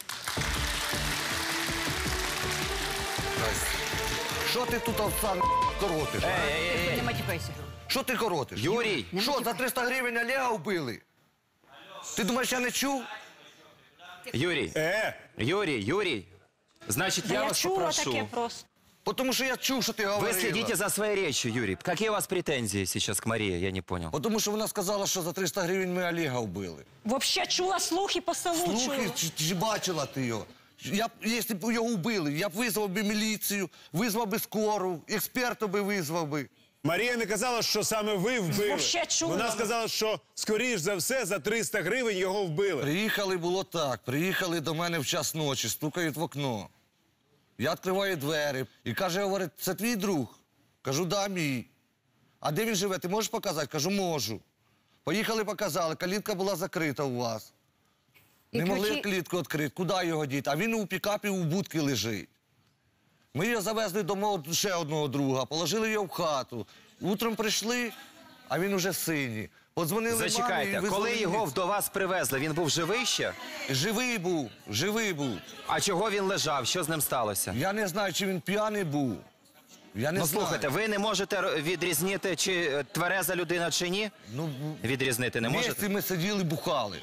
S14: Що ти тут овца коротиш?
S10: Не матюкайся.
S14: Що ти коротиш?
S1: Юрій!
S14: Що, за 300 гривень Олега вбили? Ти думаєш, я не чув?
S1: Юрий, Юрий, значит, я вас
S13: чула
S1: попрошу.
S13: таке просто.
S14: Тому що я чув, що ти
S1: Вы
S14: говорила.
S1: следите за своей речью, Юрий. Какие у вас претензии сейчас к Марии, я не понял.
S14: Тому що вона сказала, що за 300 гривень ми Олега вбили.
S13: Вообще чула слухи по селу.
S14: Слухай,
S13: чула.
S14: чи бачила ти його? Якщо б його вбили, я б визвав би міліцію, визвав би скору, експерта би визвав би.
S8: Марія не казала, що саме ви вбили.
S13: Вообще чула.
S8: Вона сказала, що, скоріш за все, за 300 гривень його вбили.
S14: Приїхали, було так, приїхали до мене в час ночі, стукають в окно. Я відкриваю двері і говорить, це твій друг? Кажу, да, мій. А де він живе, ти можеш показати? Кажу, можу. Поїхали, показали, калітка була закрита у вас. Не могли клітку відкрити, куди його діти? А він у пікапі у будці лежить. Ми його завезли до мого ще одного друга, положили його в хату. Утром прийшли, а він уже синій. Подзвонили мамі і
S1: Зачекайте,
S14: визвали
S1: коли його
S14: міліцію.
S1: до вас привезли, він був живий ще?
S14: Живий був, живий був.
S1: А чого він лежав? Що з ним сталося?
S14: Я не знаю, чи він п'яний був. Я не
S1: Ну,
S14: знаю.
S1: слухайте, ви не можете відрізнити, чи твереза людина, чи ні?
S14: Ну,
S1: Відрізнити не
S14: вместе
S1: можете?
S14: ми сиділи, бухали.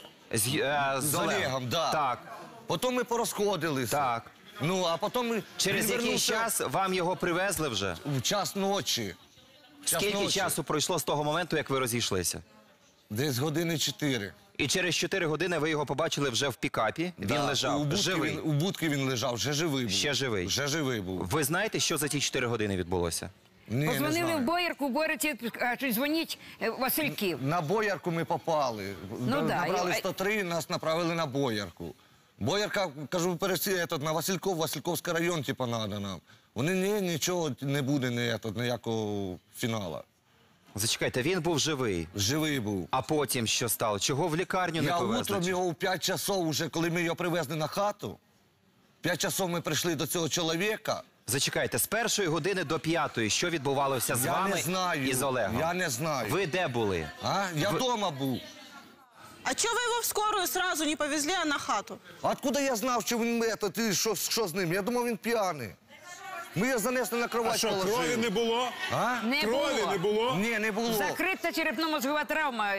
S1: З
S14: Олегом, да.
S1: Так.
S14: Потім ми порозходилися.
S1: Так.
S14: Ну, а потім ми...
S1: Через
S14: він
S1: який
S14: вернувся
S1: час вам його привезли вже?
S14: В час ночі.
S1: Скільки часу пройшло з того моменту, як ви розійшлися?
S14: Десь години 4.
S1: І через 4 години ви його побачили вже в пікапі, він лежав живий.
S14: У будці він лежав, вже живий був.
S1: Ще живий.
S14: Вже живий був.
S1: Ви знаєте, що за ті 4 години відбулося?
S14: Ні, не
S10: Позвонили в
S14: знаю.
S10: Боярку, Боярці кажуть, дзвоніть Васильків.
S14: На Боярку ми попали.
S10: Ну, да.
S14: Набрали 103, нас направили на Боярку. Боярка, кажу, на Васильков, Васильковський район, типа, надо нам. Вони, ні, нічого не буде, ніякого фіналу.
S1: Зачекайте, він був живий.
S14: Живий був.
S1: А потім що стало? Чого в лікарню не
S14: Я
S1: повезли?
S14: утром його в 5 часов, уже, коли ми його привезли на хату, 5 часов ми прийшли до цього чоловіка.
S1: Зачекайте, з 1 години до 5, що відбувалося з вами
S14: Я не знаю.
S1: і з Олегом?
S14: Я не знаю.
S1: Ви де були?
S14: А? Я вдома був.
S13: А чого ви його в скорую сразу не повезли, а на хату?
S14: Откуда я знав, що він що з ним? Я думав, він п'яний. Ми його занесли на кровать.
S8: А що,
S14: положили.
S8: крові не було?
S14: А?
S10: Не
S8: Крові
S10: було.
S8: не було?
S14: Ні, не було.
S10: Закрита черепно-мозгова травма,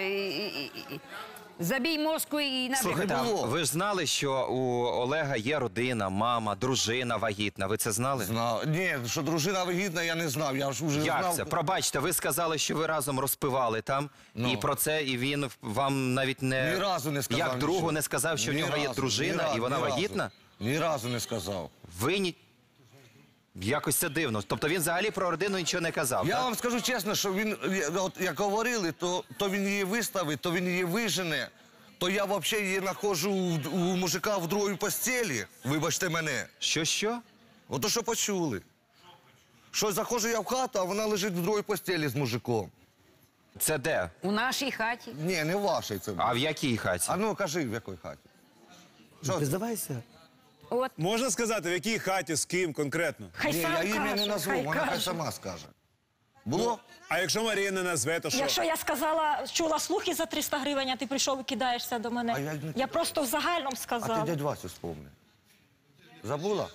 S10: забій мозку і набіг.
S1: Слухайте, а
S14: було.
S1: ви ж знали, що у Олега є родина, мама, дружина вагітна. Ви це знали?
S14: Знав. Ні, що дружина вагітна, я не знав. Я ж вже
S1: Як
S14: знав.
S1: це? Пробачте, ви сказали, що ви разом розпивали там,
S14: Ну.
S1: і про це, і він вам навіть не...
S14: Ні разу не сказав.
S1: Як другу
S14: нічого.
S1: не сказав, що в
S14: Ні
S1: нього є
S14: разу,
S1: дружина,
S14: ні
S1: і вона
S14: разу.
S1: вагітна?
S14: Ні разу не сказав.
S1: Ви ні... Якось це дивно. Тобто він взагалі про родину нічого не казав,
S14: Я
S1: так?
S14: вам скажу чесно, що він, от як говорили, то він її виставить, то він її вижене, то я взагалі її знаходжу у мужика в другій постелі. Вибачте мене.
S1: Що?
S14: Ото що почули. Що заходжу я в хату, а вона лежить в другій постелі з мужиком.
S1: Це де?
S10: У нашій хаті.
S14: Ні, не в вашій це.
S1: А в якій хаті?
S14: А ну, кажи, в якій хаті.
S12: Ну, признавайся.
S10: От.
S8: Можна сказати, в якій хаті, з ким конкретно?
S4: Хай
S14: Ні,
S4: сам
S14: я ім'я
S4: каже,
S14: не назву,
S4: хай
S14: вона хай
S4: каже.
S14: сама скаже. Було?
S8: А якщо Марія не назве, то що?
S4: Якщо я сказала, чула слухи за 300 гривень, а ти прийшов і кидаєшся до мене.
S14: А я не-
S4: Я просто в загальному
S14: А ти
S4: сказала.
S14: дядь Васю вспомни. Забула?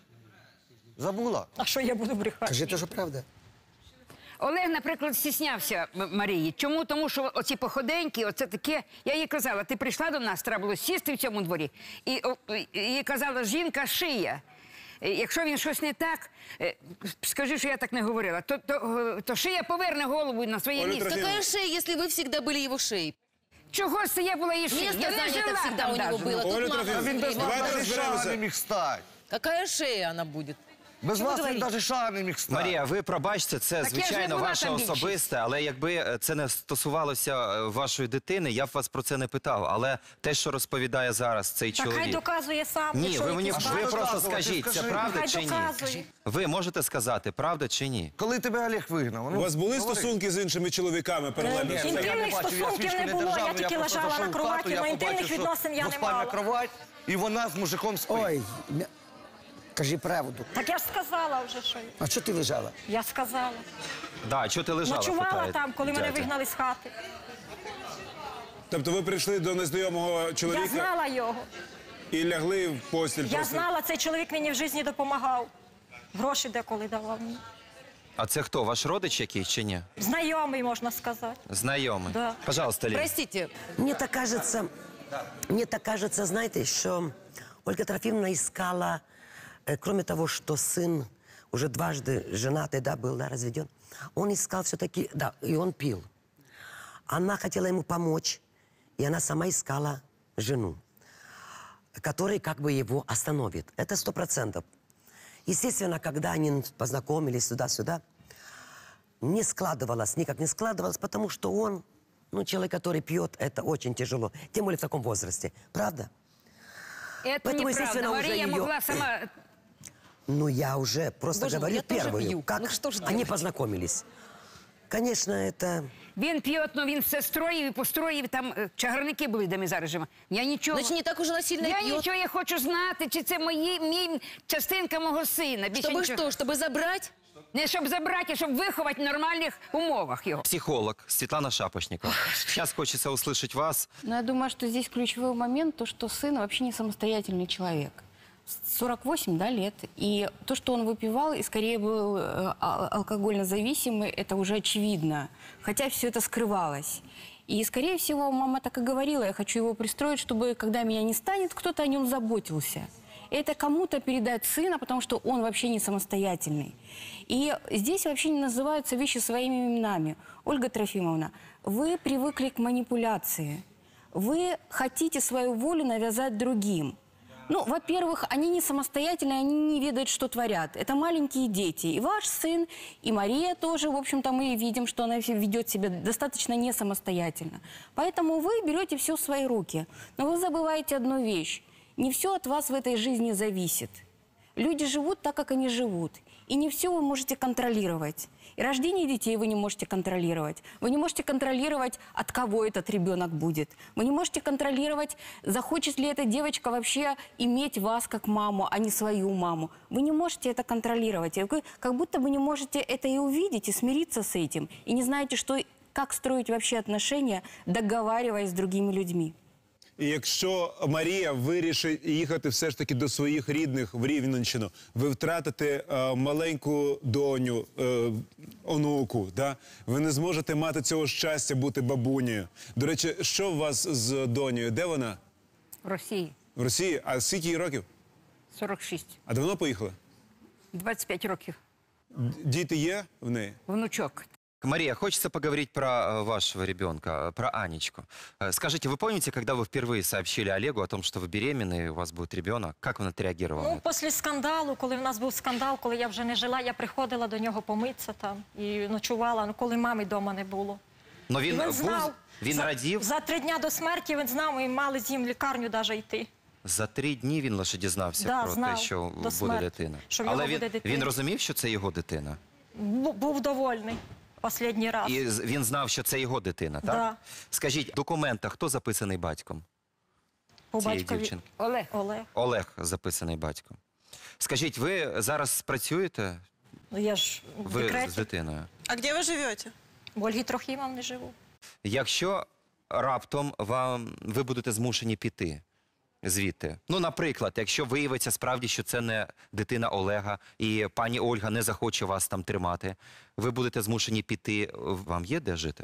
S14: Забула?
S4: А що я буду брехати?
S12: Кажи те, що правда.
S10: Олег, наприклад, стіснявся Марії. Чому? Тому що оці походеньки, оце таке. Я їй казала, ти прийшла до нас, треба було сісти в цьому дворі. І казала, жінка шия. Якщо він щось не так, скажи, що я так не говорила, то шия поверне голову на своє
S8: Оля
S10: місце.
S8: Трофимовна.
S11: Какая шея, если вы всегда были его шеей?
S10: Чого ж це я була її шиєю?
S11: Место
S10: Я не
S11: занято
S10: жила
S11: всегда
S10: там
S11: у него
S10: даже.
S11: было. Тут
S8: Оля
S11: мама
S8: Трофимовна,
S11: с
S14: Він без
S11: Андреем.
S8: давайте
S14: вас навіть шага
S8: розберемося.
S14: не міг стати.
S11: Какая шея она будет?
S14: Без
S11: Що ви
S14: вас він
S11: говорите?
S14: навіть шага не міг стати.
S1: Марія, ви пробачте, це,
S10: Так я ж не
S1: звичайно,
S10: була
S1: ваше
S10: там більшість.
S1: особисте, але якби це не стосувалося вашої дитини, я б вас про це не питав. Але те, що розповідає зараз цей
S4: Так хай
S1: чоловік...
S4: доказує сам.
S1: Ні,
S4: якщо
S1: ви мені
S4: якісь
S1: ви
S4: бачить.
S1: просто
S14: доказувати,
S1: скажіть, це
S14: скажи.
S1: правда
S4: Хай
S1: чи ні?
S4: доказує.
S1: Ви можете сказати, правда чи ні?
S14: Коли тебе Олег вигнав?
S8: У вас були стосунки з іншими чоловіками паралельно?
S14: Ні,
S8: з
S14: я
S8: цим?
S4: Інтимних
S14: бачив, я
S4: стосунків
S14: свічки
S4: не було,
S14: держав,
S4: я тільки
S14: просто
S4: лежала
S14: зайшов
S4: на
S14: в хату,
S4: кроваті,
S14: я
S4: але інтимних
S14: побачив, що
S4: відносин я не
S14: двоспальна
S4: мала.
S14: кровать, і вона з мужиком спить.
S12: Ой, кажи правду.
S4: Так я ж сказала вже, що
S12: А що ти лежала?
S4: я сказала.
S1: Да, чого ти лежала?
S4: Ночувала
S1: питає
S4: там, коли мене
S1: дядя.
S4: вигнали з хати.
S8: Тобто ви прийшли до незнайомого
S4: Я
S8: чоловіка
S4: знала його.
S8: і лягли в постіль?
S4: Я
S8: просто?
S4: знала, цей чоловік мені в житті допомагав. Гроші деколи давав мені.
S1: А це хто? Ваш родич якийсь чи ні?
S4: Знайомий, можна сказати.
S1: Знайомий.
S4: Да.
S1: Пожалуйста, Лена.
S11: Простите,
S7: Мне так кажется, знаете, что Ольга Трофимовна искала, кроме того, что сын уже дважды женатый, да, был, да, разведен, он искал все-таки, да, и он пил. Она хотела ему помочь, и она сама искала жену, которая как бы его остановит. Это 100%. Естественно, когда они познакомились туда-сюда, не складывалось, никак не складывалось, потому что он, ну, человек, который пьет, это очень тяжело. Тем более в таком возрасте. Правда?
S10: Это
S7: Поэтому,
S10: неправда.
S7: естественно, уже
S10: Мария
S7: ее-
S10: могла сама...
S7: Ну, я уже просто
S11: Боже мой,
S7: говорю
S11: я тоже
S7: первую.
S11: пью.
S7: Как
S11: Ну, что ж
S7: они
S11: делать?
S7: познакомились. Конечно, это...
S10: Він п'є, ну він все строїв і построїв, там чагарники були, де ми зараз живемо. Я нічого...
S11: значит, не так уже насильно
S10: Я
S11: пьет.
S10: нічого, я хочу знати, чи це частинка мого сина. Більше
S11: Чтобы
S10: нічого.
S11: что, чтобы забрать?
S10: Не щоб забрати, а щоб виховати в нормальних умовах його.
S1: Психолог Светлана Шапошникова. Сейчас хочется услышать вас.
S15: Но я думаю, что здесь ключевой момент, то, что сын вообще не самостоятельный человек. 48, да, лет. И то, что он выпивал и скорее был алкогольно зависимый, это уже очевидно. Хотя все это скрывалось. И, скорее всего, мама так и говорила, я хочу его пристроить, чтобы, когда меня не станет, кто-то о нем заботился. Это кому-то передать сына, потому что он вообще не самостоятельный. И здесь вообще не называются вещи своими именами. Ольга Трофимовна, вы привыкли к манипуляции. Вы хотите свою волю навязать другим. Ну, во-первых, они не самостоятельные, они не ведают, что творят. Это маленькие дети. И ваш сын, и Мария тоже, в общем-то, мы видим, что она ведет себя достаточно не самостоятельно. Поэтому вы берете все в свои руки. Но вы забываете одну вещь. Не все от вас в этой жизни зависит. Люди живут так, как они живут. И не все вы можете контролировать. И рождение детей вы не можете контролировать. Вы не можете контролировать, от кого этот ребенок будет. Вы не можете контролировать, захочет ли эта девочка вообще иметь вас как маму, а не свою маму. Вы не можете это контролировать. И вы как будто бы не можете это и увидеть, и смириться с этим. И не знаете, как строить вообще отношения, договариваясь с другими людьми.
S8: І якщо Марія вирішить їхати все ж таки до своїх рідних в Рівненщину, ви втратите маленьку доню, онуку, да? Ви не зможете мати цього щастя бути бабунею. До речі, що у вас з донею? Де вона?
S10: В Росії.
S8: В Росії? А скільки їй років?
S10: 46.
S8: А давно поїхала?
S10: 25 років.
S8: Діти є в неї?
S10: Внучок.
S1: Мария, хочется поговорить про вашего ребенка, про Анечку. Скажите, вы помните, когда вы впервые сообщили Олегу о том, что вы беременны, и у вас будет ребенок? Как он отреагировал? на
S4: Ну,
S1: это?
S4: після скандалу, коли в нас був скандал, коли я вже не жила, я приходила до нього помитися там і ночувала, ну, коли мами вдома не було.
S1: Ну він
S4: Він знав.
S1: він радів?
S4: За 3 дні до смерті він знав, ми мали з ним в лікарню навіть йти.
S1: За 3 дні він лише дізнався про те, що буде дитина. Але він розумів, що це його дитина?
S4: Був довольний останній раз.
S1: І він знав, що це його дитина, так?
S4: Да.
S1: Скажіть, в документах хто записаний батьком?
S4: По
S1: цієї
S4: батькові
S1: дівчинки?
S4: Олег.
S1: Олег записаний батьком. Скажіть, ви зараз працюєте?
S4: Ну, я ж в
S1: Ви
S4: декреті.
S1: з дитиною?
S13: А где вы живете?
S4: В Ольги Трохимовни живу.
S1: Якщо раптом ви будете змушені піти звідти, ну, наприклад, якщо виявиться справді, що це не дитина Олега, і пані Ольга не захоче вас там тримати, ви будете змушені піти, вам є де жити?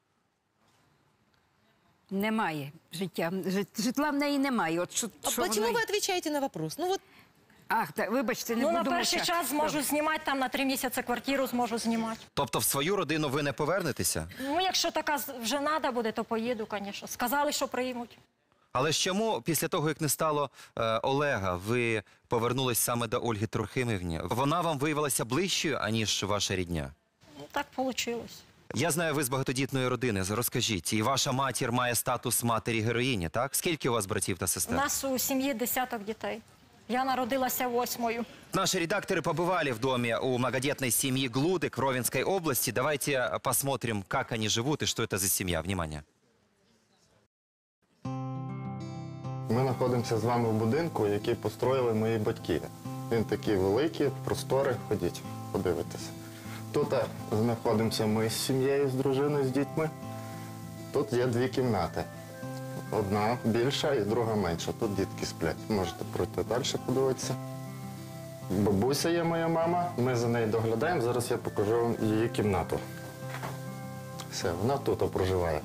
S10: Немає життя. Житла в неї немає. От що
S11: Почему вы отвечаете на вопрос? Ну вот.
S10: Ах, так, вибачте, не
S4: Ну,
S10: буду
S4: на перший
S10: мовчати.
S4: час зможу знімати, там на 3 місяці квартиру зможу знімати.
S1: Тобто в свою родину ви не повернетеся?
S4: Ну, якщо така вже треба буде, то поїду, звісно. Сказали, що приймуть.
S1: Але ж чому після того, як не стало Олега, ви повернулись саме до Ольги Трохимівни? Вона вам виявилася ближчою, аніж ваша рідня?
S4: Ну, так вийшло.
S1: Я знаю, ви з багатодітної родини. Розкажіть, і ваша матір має статус матері-героїні, так? Скільки у вас братів та
S4: У
S1: сестер?
S4: нас у сім'ї 10 дітей. Я народилася 8-ю.
S1: Наши редакторы побывали в доме у многодетной семьи Глудек в Ровенской области. Давайте посмотрим, как они живут и что это за семья. Внимание.
S16: Ми знаходимося з вами в будинку, який построїли мої батьки. Він такий великий, просторий. Ходіть, подивитися. Тут знаходимося ми з сім'єю, з дружиною, з дітьми. Тут є 2 кімнати. Одна більша і друга менша. Тут дітки сплять. Можете пройти далі подивитися. Бабуся є моя мама, ми за нею доглядаємо. Зараз я покажу вам її кімнату. Все, вона тут проживає.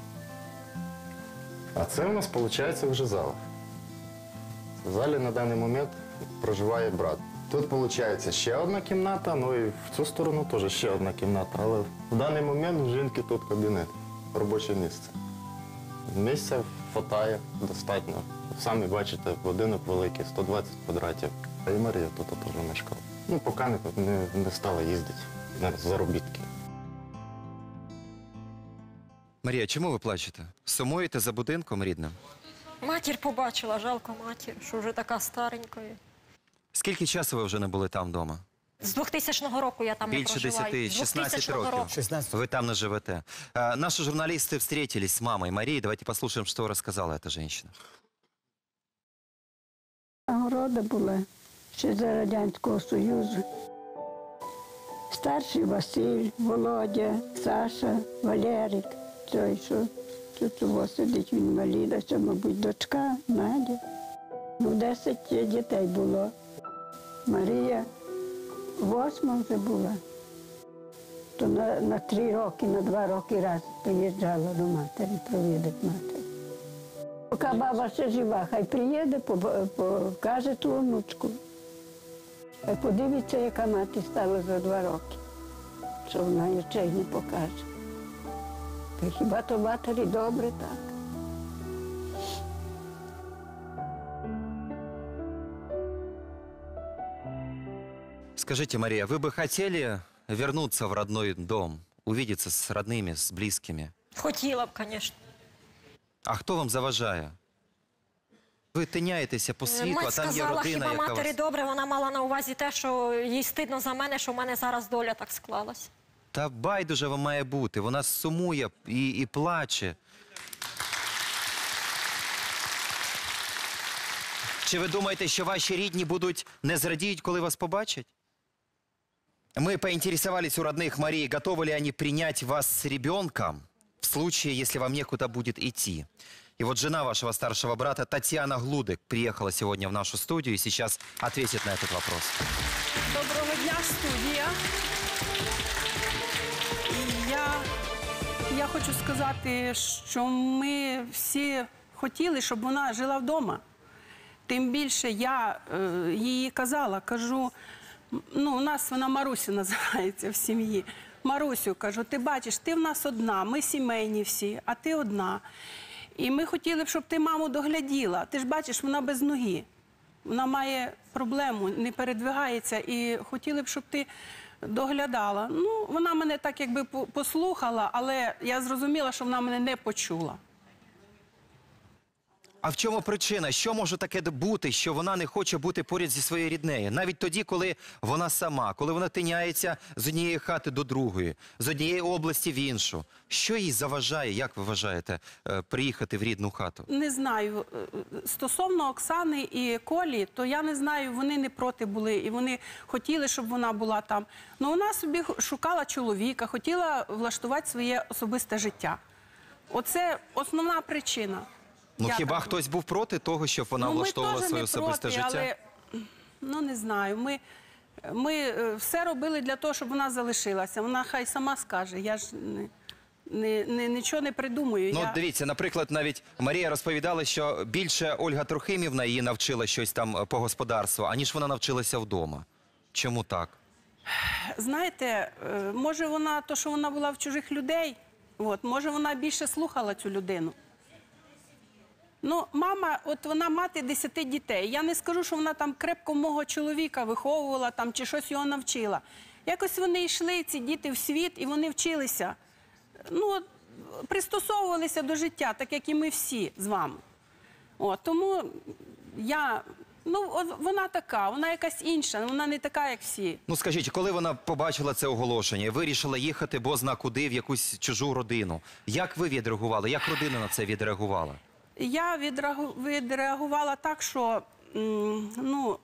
S16: А це у нас, виходить, вже зала. В залі на даний момент проживає брат. Тут, виходить, ще одна кімната, ну і в цю сторону теж ще одна кімната. Але в даний момент у жінки тут кабінет, робоче місце. Місця хватає достатньо. Самі бачите, будинок великий, 120 квадратів. І Марія тут теж мешкала. Ну, поки не стала їздити на заробітки.
S1: Марія, чому ви плачете? Сумуєте за будинком рідним?
S4: Матір побачила, жалко матір, що вже така старенька.
S1: Скільки часу ви вже не були там вдома?
S4: З 2000 року я там не
S1: Більше
S4: проживаю.
S1: 10,
S4: З
S1: 16
S4: 2000
S1: років.
S4: року.
S12: 16.
S1: Вы там не живете. Наши журналисты встретились с мамой Марии. Давайте послушаем, что рассказала эта женщина.
S3: Нагорода була ще за Радянського Союзу. Старший Василь, Володя, Саша, Валерик. Той, що тут у вас сидить, він інвалід, це, мабуть, дочка, Надя. Ну, 10 дітей було. Марія 8 вже була. То на 3 роки, на 2 роки раз приїжджала до матері, провідати матері. Поки баба ще жива, хай приїде, покаже ту онучку. Хай подивиться, яка мати стала за 2 роки, що вона очей не покаже. Та хіба то матері добре так?
S1: Скажите, Мария, вы бы хотели вернуться в родной дом, увидеться с родными, с близкими?
S4: Хотіла б, звісно.
S1: А хто вам заважає? Ви тиняєтеся по світу,
S4: Мать
S1: а там є
S4: сказала,
S1: родина,
S4: хіба
S1: яка
S4: матері
S1: вас...
S4: добре, вона мала на увазі те, що їй стидно за мене, що в мене зараз доля так склалась.
S1: Та байдуже вам має бути. Вона сумує і плаче. Чи ви думаєте, що ваші рідні будуть не зрадіють, коли вас побачать? Мы поинтересовались у родных Марии, готовы ли они принять вас с ребенком в случае, если вам некуда будет идти. И вот жена вашего старшего брата Татьяна Глудек приехала сегодня в нашу студию и сейчас ответит на этот вопрос.
S6: Доброго дня, студія. Я хочу сказати, що ми всі хотіли, щоб вона жила вдома. Тим більше я їй казала, кажу, ну, у нас вона Марусю називається в сім'ї. Марусю, кажу, ти бачиш, ти в нас одна, ми сімейні всі, а ти одна. І ми хотіли б, щоб ти маму догляділа. Ти ж бачиш, вона без ноги. Вона має проблему, не передвигається. І хотіли б, щоб ти Доглядала. Ну, вона мене так якби послухала, але я зрозуміла, що вона мене не почула.
S1: А в чому причина? Що може таке бути, що вона не хоче бути поряд зі своєю ріднею? Навіть тоді, коли вона сама, коли вона тиняється з однієї хати до другої, з однієї області в іншу. Що їй заважає, як ви вважаєте, приїхати в рідну хату?
S6: Не знаю. Стосовно Оксани і Колі, то я не знаю, вони не проти були, і вони хотіли, щоб вона була там. Але вона собі шукала чоловіка, хотіла влаштувати своє особисте життя. Оце основна причина.
S1: Ну, хіба хтось був проти того, щоб вона влаштовувала своє особисте життя?
S6: Але, ну, не знаю. Ми все робили для того, щоб вона залишилася. Вона хай сама скаже. Я ж нічого не придумую.
S1: Ну, дивіться, наприклад, навіть Марія розповідала, що більше Ольга Трохимівна її навчила щось там по господарству, аніж вона навчилася вдома. Чому так?
S6: Знаєте, може вона, то, що вона була в чужих людей, може вона більше слухала цю людину. Ну, мама, от вона мати 10 дітей. Я не скажу, що вона там крепко мого чоловіка виховувала там, чи щось його навчила. Якось вони йшли, ці діти, в світ, і вони вчилися. Ну, пристосовувалися до життя, так як і ми всі з вами. Тому я... Ну, вона така, вона якась інша, вона не така, як всі.
S1: Ну, скажіть, коли вона побачила це оголошення і вирішила їхати бозна куди в якусь чужу родину, як ви відреагували? Як родина на це відреагувала?
S6: Я відреагувала так, що, ну,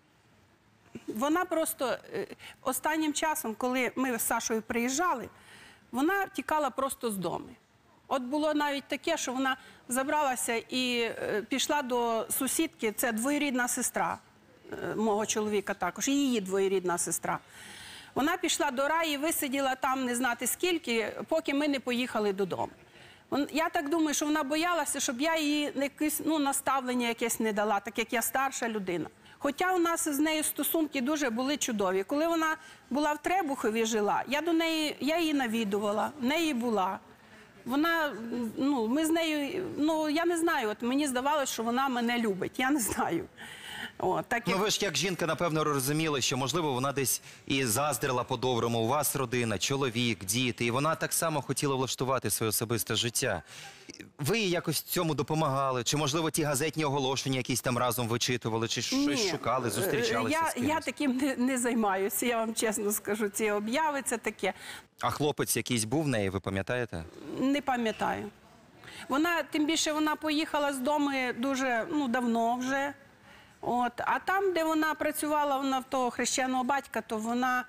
S6: вона просто останнім часом, коли ми з Сашою приїжджали, вона тікала просто з дому. От було навіть таке, що вона забралася і пішла до сусідки, це двоюрідна сестра мого чоловіка також, і її двоюрідна сестра. Вона пішла до Раї, висиділа там не знати скільки, поки ми не поїхали додому. Я так думаю, що вона боялася, щоб я їй якесь, ну, наставлення якесь не дала, так як я старша людина. Хоча у нас з нею стосунки дуже були чудові. Коли вона була в Требухові, жила, я її навідувала, в неї була. Вона, ну, ми з нею, ну, я не знаю, от мені здавалося, що вона мене любить, я не знаю.
S1: Ну, ви ж як жінка, напевно, розуміли, що, можливо, вона десь і заздрила по-доброму. У вас родина, чоловік, діти, і вона так само хотіла влаштувати своє особисте життя. Ви їй якось в цьому допомагали? Чи, можливо, ті газетні оголошення якісь там разом вичитували, чи щось шукали, зустрічалися з кимось?
S6: Я таким не займаюся, я вам чесно скажу, ці обяви, це таке.
S1: А хлопець якийсь був в неї, ви пам'ятаєте?
S6: Не пам'ятаю. Вона, тим більше, вона поїхала з дому дуже, ну, давно вже. А там, де вона працювала, вона в того хрещеного батька, то вона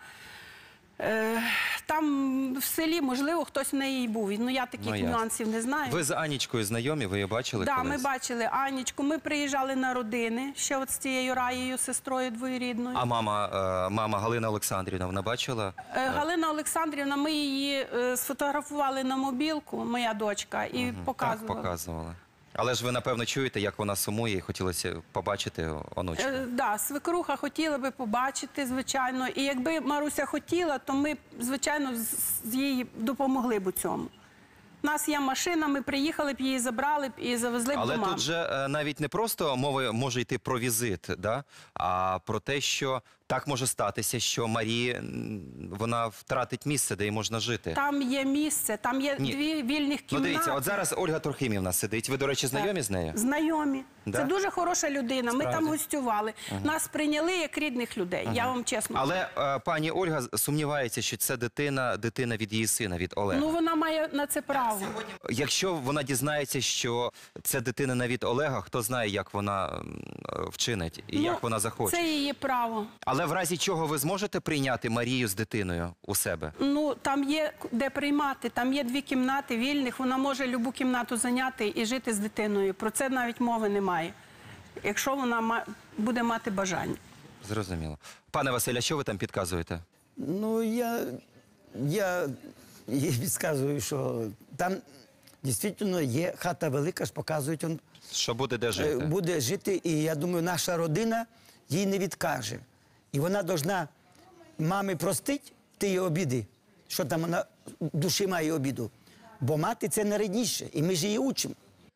S6: там в селі, можливо, хтось в неї був. Ну, я таких нюансів не знаю.
S1: Ви з Анічкою знайомі, ви її бачили колись?
S6: Так, ми бачили Анічку, ми приїжджали на родини, ще от з цією Раєю, сестрою двоюрідною.
S1: А мама Галина Олександрівна, вона бачила?
S6: Галина Олександрівна, ми її сфотографували на мобілку, моя дочка, і показували.
S1: Так, показували. Але ж ви, напевно, чуєте, як вона сумує і хотілося побачити онучку.
S6: Так, свекруха хотіла би побачити, звичайно. І якби Маруся хотіла, то ми, звичайно, їй допомогли б у цьому. У нас є машина, ми приїхали б, її забрали б і завезли б до мами.
S1: Але тут же навіть не просто мова може йти про візит, да? А про те, що так може статися, що Марії, вона втратить місце, де їй можна жити.
S6: Там є місце, там є 2 вільних кімнати.
S1: Ну, дивіться, от зараз Ольга Трохимівна сидить. Ви, до речі, знайомі з нею?
S6: Знайомі.
S1: Да?
S6: Це дуже хороша людина.
S1: Справді?
S6: Ми там гостювали. Нас прийняли як рідних людей, я вам чесно кажу.
S1: Але пані Ольга сумнівається, що це дитина від її сина, від Олега.
S6: Ну, вона має на це право.
S1: Якщо вона дізнається, що це дитина не від Олега, хто знає, як вона вчинить і як вона захоче.
S6: Це її право.
S1: Але в разі чого ви зможете прийняти Марію з дитиною у себе?
S6: Ну, там є де приймати, там є 2 кімнати вільних, вона може любу кімнату зайняти і жити з дитиною. Про це навіть мови немає, якщо вона буде мати бажання.
S1: Зрозуміло. Пане Василь, що ви там підказуєте?
S12: Ну, я підказую, що там дійсно є хата велика, ж показують,
S1: що буде де жити.
S12: Буде жити, і я думаю, наша родина їй не відкаже. І вона повинна мамі простити ті обіди, що там вона в душі має обіду. Бо мати це найрідніше, і ми ж її учимо.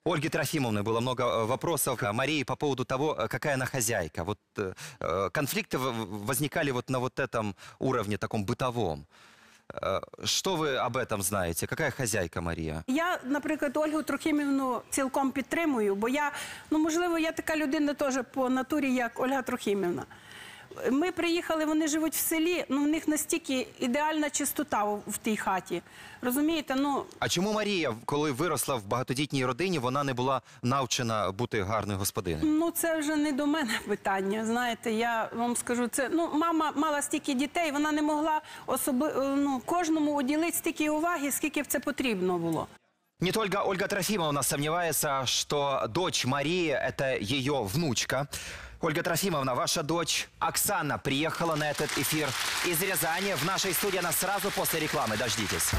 S1: Ольги Трофимовны было много вопросов к Марии по поводу того, какая она хозяйка. Вот конфликты возникали вот на вот этом уровне, таком бытовом. Що ви об этом знаєте? Яка хазяйка Марія?
S17: Я, наприклад, Ольгу Трохимівну цілком підтримую, бо я, ну, можливо, я така людина теж по натурі, як Ольга Трохимівна. Ми приїхали, вони живуть в селі, ну, в них настільки ідеальна чистота в тій хаті. Розумієте, ну...
S1: А чому Марія, коли виросла в багатодітній родині, вона не була навчена бути гарною господинею?
S17: Ну, це вже не до мене питання, знаєте, я вам скажу, це, ну, мама мала стільки дітей, вона не могла кожному уділити стільки уваги, скільки б це потрібно було.
S1: Не только Ольга Трофимовна сомневается, что дочь Марии – это ее внучка. Ольга Трофимовна, ваша дочь Оксана приехала на этот эфир из Рязани. В нашей студии она сразу после рекламы. Дождитесь.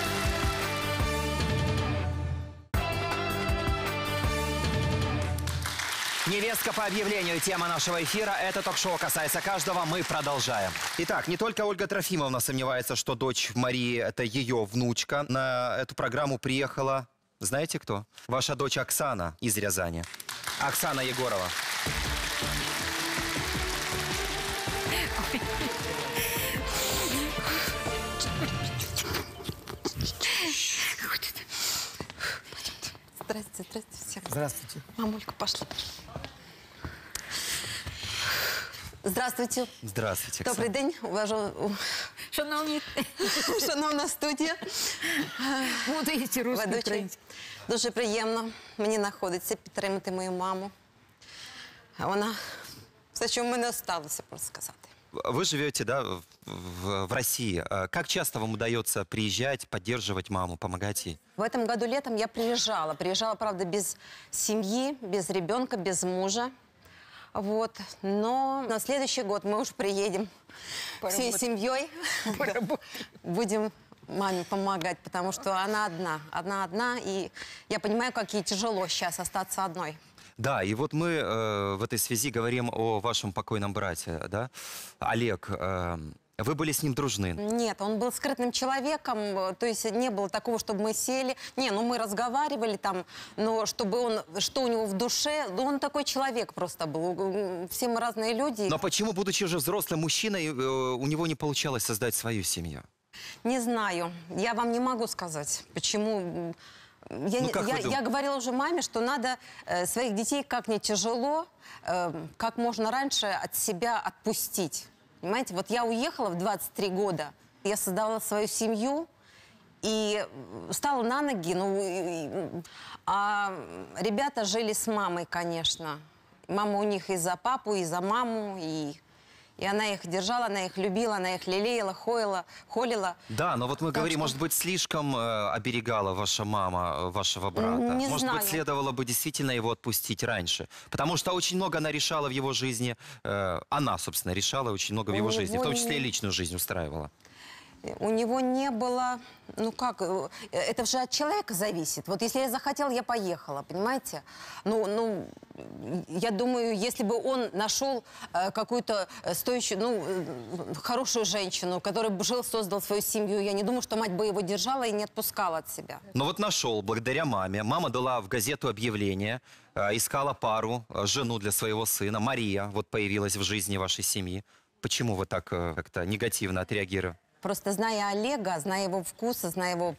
S1: Невестка по объявлению. Тема нашего эфира. Это ток-шоу касается каждого. Мы продолжаем. Итак, не только Ольга Трофимовна сомневается, что дочь Марии – это ее внучка. На эту программу приехала, знаете кто? Ваша дочь Оксана из Рязани. Оксана Егорова.
S18: Здрасте, здрасте всем.
S12: Здравствуйте.
S18: Мамулька, пошла. Здравствуйте.
S1: Здравствуйте, Оксана.
S18: Добрий день, шановна студія. Ведучий. Дуже приємно мені знаходиться підтримати мою маму. Вона все, що в мене залишилося, просто сказати.
S1: Вы живете, да, в России. Как часто вам удается приезжать, поддерживать маму, помогать ей?
S18: В этом году летом я приезжала. Приезжала, правда, без семьи, без ребенка, без мужа. Вот. Но на следующий год мы уже приедем всей семьей. Будем маме помогать, потому что она одна. И я понимаю, как ей тяжело сейчас остаться одной.
S1: Да, и вот мы в этой связи говорим о вашем покойном брате, да? Олег, вы были с ним дружны?
S18: Нет, он был скрытным человеком, то есть не было такого, чтобы мы сели. Не, ну мы разговаривали там, но чтобы он, что у него в душе, ну он такой человек просто был. Все мы разные люди.
S1: Но почему, будучи уже взрослым мужчиной, у него не получалось создать свою семью?
S18: Не знаю, я вам не могу сказать, почему... Я говорила уже маме, что надо своих детей, как не тяжело, как можно раньше от себя отпустить. Понимаете, вот я уехала в 23 года, я создала свою семью и встала на ноги, а ребята жили с мамой, конечно. Мама у них и за папу, и за маму, и она их держала, она их любила, она их лелеяла, холила.
S1: Да, но вот мы говорим, может быть, слишком оберегала ваша мама вашего брата?
S18: Не
S1: может
S18: знаю.
S1: быть, следовало бы действительно его отпустить раньше? Потому что очень много она решала в его жизни. Она, собственно, решала очень много в его жизни, в том числе и личную жизнь устраивала.
S18: У него не было, ну как, это же от человека зависит. Вот если я захотела, я поехала, понимаете? Ну, я думаю, если бы он нашел какую-то стоящую, хорошую женщину, которая бы жил, создал свою семью, я не думаю, что мать бы его держала и не отпускала от себя.
S1: Но вот нашел, благодаря маме. Мама дала в газету объявление, искала пару, жену для своего сына. Мария вот появилась в жизни вашей семьи. Почему вы так как-то негативно отреагировали?
S18: Просто зная Олега, зная его вкуса, зная его...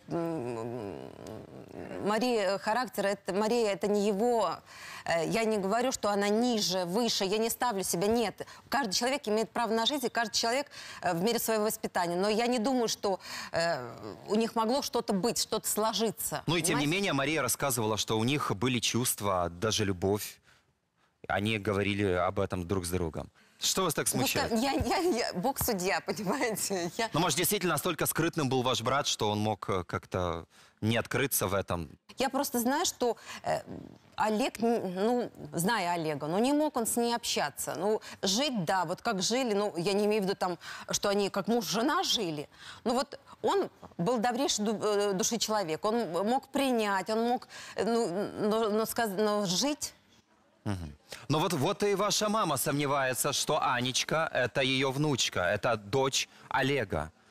S18: Мария характер, Мария это не его... Я не говорю, что она ниже, выше, я не ставлю себя, нет. Каждый человек имеет право на жизнь, и каждый человек в мере своего воспитания. Но я не думаю, что у них могло что-то быть, что-то сложиться.
S1: Ну и тем не менее, Мария рассказывала, что у них были чувства, даже любовь. Они говорили об этом друг с другом. Что вас так смущает?
S18: Я Бог судья, понимаете?
S1: Ну, может, действительно настолько скрытным был ваш брат, что он мог как-то не открыться в этом?
S18: Я просто знаю, что Олег, зная Олега, не мог он с ней общаться. Жить, да, вот как жили, я не имею в виду там, что они как муж-жена жили. Но вот он был добрейшей души человек, он мог принять, он мог, но жить...
S1: Но вот и ваша мама сомневается, что Анечка – это ее внучка, это дочь Олега.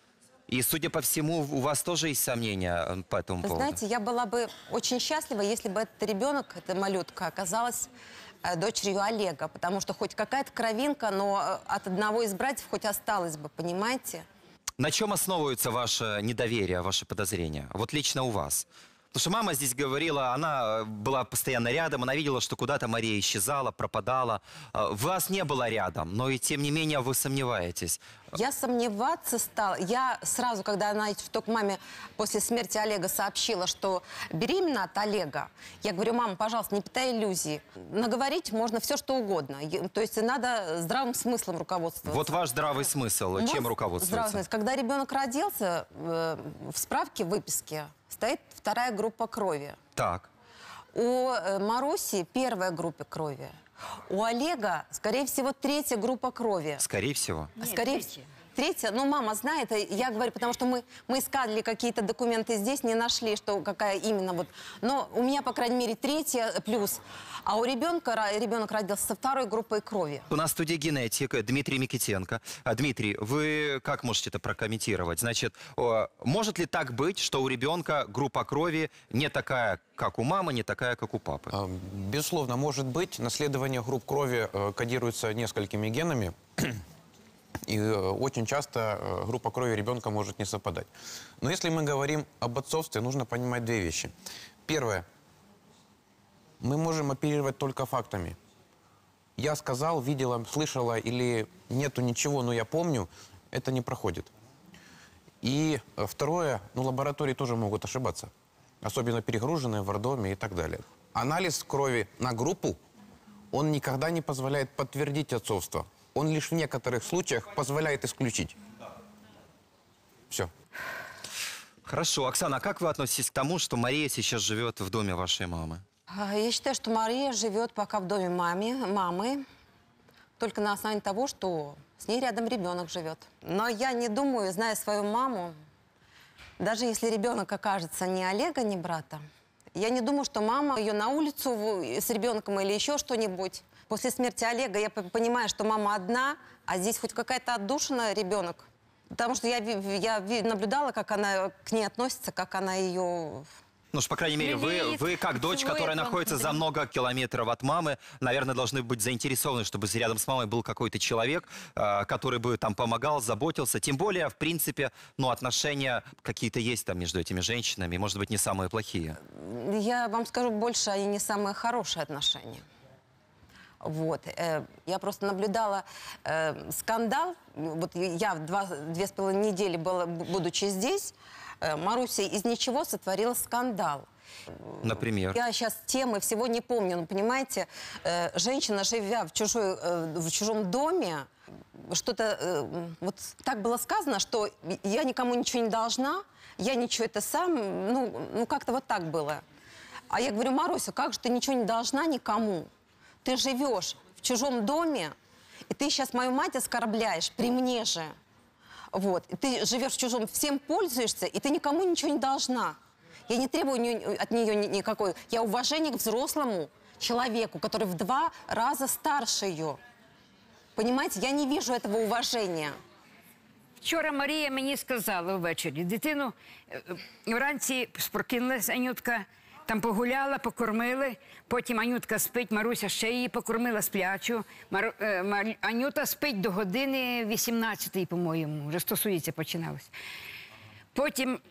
S1: И, судя по всему, у вас тоже есть сомнения по этому поводу?
S18: Знаете, я была бы очень счастлива, если бы этот ребенок, эта малютка, оказалась дочерью Олега. Потому что хоть какая-то кровинка, но от одного из братьев хоть осталось бы, понимаете?
S1: На чем основывается ваше недоверие, ваши подозрения? Вот лично у вас. Потому что мама здесь говорила, она была постоянно рядом, она видела, что куда-то Мария исчезала, пропадала. Вас не было рядом, но и тем не менее вы сомневаетесь.
S18: Я сомневаться стала. Я сразу, когда она только маме после смерти Олега сообщила, что беременна от Олега, я говорю: мама, пожалуйста, не питай иллюзий. Наговорить можно все, что угодно. То есть надо здравым смыслом руководствоваться.
S1: Вот ваш здравый смысл, чем руководствуется?
S18: Когда ребенок родился, в справке, в выписке стоит 2-я группа крови.
S1: Так.
S18: У Маруси 1-я группа крови. У Олега, скорее всего, 3-я группа крови.
S1: Скорее всего?
S18: Скорее всего. 3-я, ну, мама знает, я говорю, потому что мы искали какие-то документы здесь, не нашли, что какая именно вот. Но у меня, по крайней мере, 3-я плюс, а у ребенок родился со 2-й группой крови.
S1: У нас в студии генетик Дмитрий Микитенко. Дмитрий, вы как можете это прокомментировать? Значит, может ли так быть, что у ребенка группа крови не такая, как у мамы, не такая, как у папы?
S9: Безусловно, может быть. Наследование групп крови кодируется несколькими генами. И очень часто группа крови ребенка может не совпадать. Но если мы говорим об отцовстве, нужно понимать 2 вещи. Первое. Мы можем оперировать только фактами. Я сказал, видела, слышала или нету ничего, но я помню, это не проходит. И второе, лаборатории тоже могут ошибаться. Особенно перегруженные в роддоме и так далее. Анализ крови на группу, он никогда не позволяет подтвердить отцовство. Он лишь в некоторых случаях позволяет исключить. Все.
S1: Хорошо. Оксана, а как вы относитесь к тому, что Мария сейчас живет в доме вашей мамы?
S18: Я считаю, что Мария живет пока в доме мамы, только на основании того, что с ней рядом ребенок живет. Но я не думаю, зная свою маму, даже если ребенок окажется ни Олега, ни брата, я не думаю, что мама ее на улицу с ребенком или еще что-нибудь. После смерти Олега я понимаю, что мама одна, а здесь хоть какая-то отдушина ребенок. Потому что я наблюдала, как она к ней относится, как она ее...
S1: Ну, по крайней мере, вы как дочь, которая находится за много километров от мамы, наверное, должны быть заинтересованы, чтобы рядом с мамой был какой-то человек, который бы там помогал, заботился. Тем более, в принципе, отношения какие-то есть там между этими женщинами, может быть, не самые плохие.
S18: Я вам скажу больше, они не самые хорошие отношения. Вот. Я просто наблюдала скандал. Вот я 2,5 недели, будучи здесь, Маруся из ничего сотворила скандал.
S1: Например?
S18: Я сейчас темы всего не помню. Но, понимаете, женщина, живя в чужом доме, что-то вот так было сказано, что я никому ничего не должна, я ничего это сам, ну как-то вот так было. А я говорю: Маруся, как же ты ничего не должна никому? Ты живешь в чужом доме, и ты сейчас мою мать оскорбляешь при мне же. Вот. И ты живешь в чужом, всем пользуешься, и ты никому ничего не должна. Я не требую от нее никакой. Я уважение к взрослому человеку, который в 2 раза старше ее. Понимаете, я не вижу этого уважения.
S10: Вчора Марія мені сказала ввечері: дитину, вранці прокинулась Анютка, там погуляла, покормили, потім Анютка спить, Маруся ще її покормила сплячу. Анюта спить до години 18-ї, по-моєму, вже стосується починалось. Потім,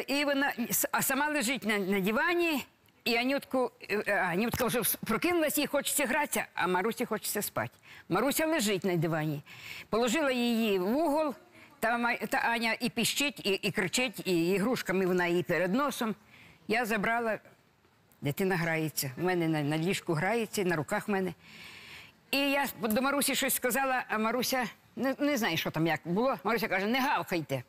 S10: а сама лежить на дивані, і Анютка вже прокинулась, їй хочеться гратися, а Марусі хочеться спати. Маруся лежить на дивані. Положила її в угол, та Аня і піщить, і кричить, і ігрушками вона її перед носом. Я забрала, дитина грається, у мене на ліжку грається, на руках в мене. І я до Марусі щось сказала, а Маруся, не знаю, що там, як було, Маруся каже: не гавкайте.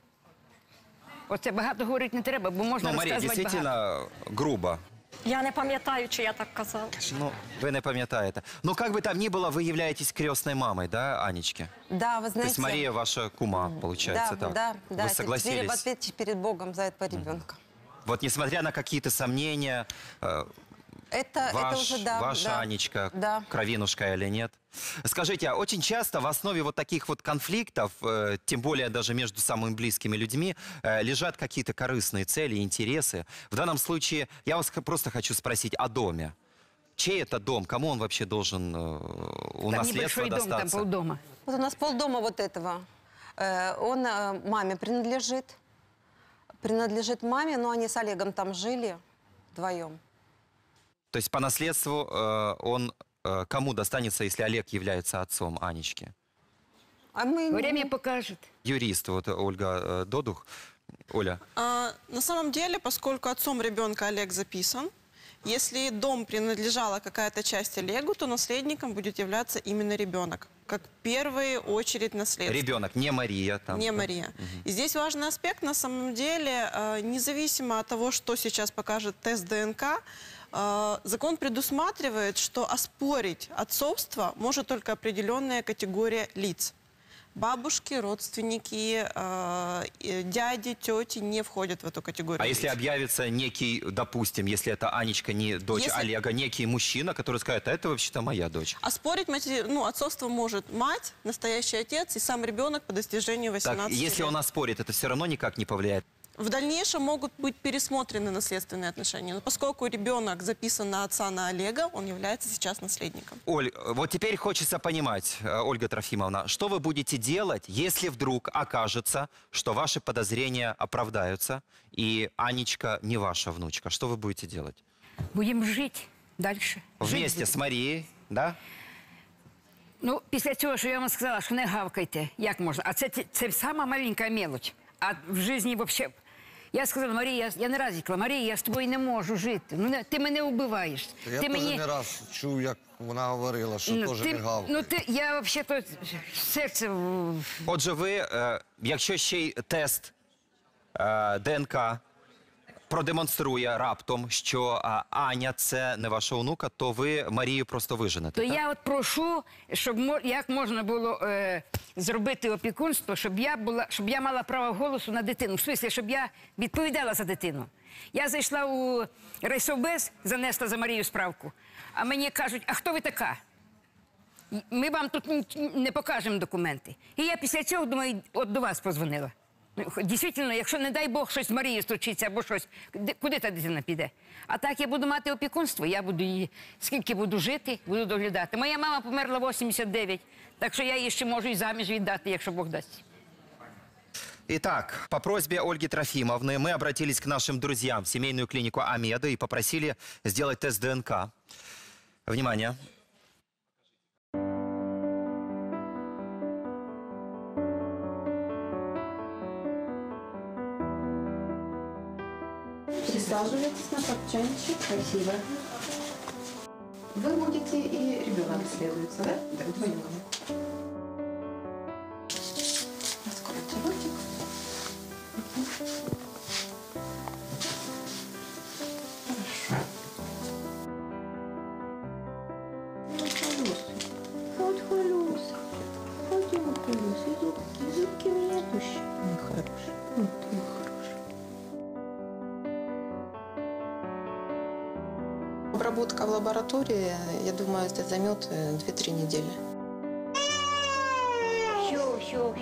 S10: Оце багато говорити не треба, бо можна розказувати багато.
S1: Марія, дійсно грубо.
S4: Я не пам'ятаю, чи я так казала.
S1: Вы не пам'ятаєте. Как бы там ни было, вы являетесь крестной мамой, да, Анечки?
S18: Да, вы знаете...
S1: То есть Мария ваша кума, получается, так?
S18: Да.
S1: Вы согласились?
S18: Теперь в ответе перед Богом за этого ребенка.
S1: Вот несмотря на какие-то сомнения,
S18: Это уже, да.
S1: Ваша
S18: да.
S1: Анечка,
S18: Да.
S1: кровинушка или нет? Скажите, а очень часто в основе вот таких вот конфликтов, тем более даже между самыми близкими людьми, лежат какие-то корыстные цели, интересы. В данном случае я вас просто хочу спросить о доме. Чей это дом? Кому он вообще должен у наследства достаться?
S10: Дом, там полдома.
S18: Вот у нас полдома вот этого. Он маме принадлежит. Принадлежит маме, но они с Олегом там жили вдвоем.
S1: То есть по наследству он кому достанется, если Олег является отцом Анечки?
S10: Время покажет.
S1: Юрист, вот Ольга Додух. Оля.
S13: На самом деле, поскольку отцом ребенка Олег записан, если дом принадлежала какая-то часть Олегу, то наследником будет являться именно ребенок, как в первую очередь наследство.
S1: Ребенок, не Мария. Там,
S13: не Мария.
S1: Угу.
S13: И здесь важный аспект, на самом деле, независимо от того, что сейчас покажет тест ДНК, закон предусматривает, что оспорить отцовство может только определенная категория лиц. Бабушки, родственники, дяди, тети не входят в эту категорию.
S1: А если объявится некий, допустим, если это Анечка, не дочь Олега, некий мужчина, который скажет, а это вообще-то моя дочь?
S13: Оспорить отцовство может мать, настоящий отец и сам ребенок по достижению 18
S1: лет. Если он оспорит, это все равно никак не повлияет?
S13: В дальнейшем могут быть пересмотрены наследственные отношения. Но поскольку ребенок записан на отца, на Олега, он является сейчас наследником.
S1: Оль, вот теперь хочется понимать, Ольга Трофимовна, что вы будете делать, если вдруг окажется, что ваши подозрения оправдаются, и Анечка не ваша внучка? Что вы будете делать?
S10: Будем жить дальше.
S1: Вместе с Марією, да?
S10: Ну, після цього, що я вам сказала, що не гавкайте, як можна? А це сама маленька мелочь. А в житті взагалі... Я сказала, Марія, я не раз сказала, Марія, я з тобою не можу жити. Ну, ти мене вбиваєш.
S14: Я теж не раз чув, як вона говорила, що теж не гавкає.
S10: Ну, я взагалі серце...
S1: Отже, ви, якщо ще й тест ДНК продемонструє раптом, що Аня – це не ваша онука, то ви Марію просто виженете,
S10: то
S1: так?
S10: я от прошу, щоб як можна було зробити опікунство, щоб я мала право голосу на дитину. В смислі, щоб я відповідала за дитину. Я зайшла у райсовбез, занесла за Марію справку, а мені кажуть, а хто ви така? Ми вам тут не покажемо документи. І я після цього, думаю, от до вас позвонила. Дійсно, якщо, не дай Бог, щось з Марією случиться або щось, куди та дитина піде? А так я буду мати опікунство, я буду її, скільки буду жити, буду доглядати. Моя мама померла в 89, так що я її ще можу і заміж віддати, якщо Бог дасть.
S1: Итак, по просьбе Ольги Трофимовны мы обратились к нашим друзьям в семейную клинику Амеда и попросили сделать тест ДНК. Внимание.
S19: Присаживайтесь на топчанчик. Спасибо. Вы будете и ребенок исследуется, да? Да, вдвоем. Откройте ротик. Хорошо. Вот холюса. Вот его холюса. Зубки у меня души. Мой хороший. Вот твой хороший. Обработка в лаборатории, я думаю, это займет 2-3 недели. Все.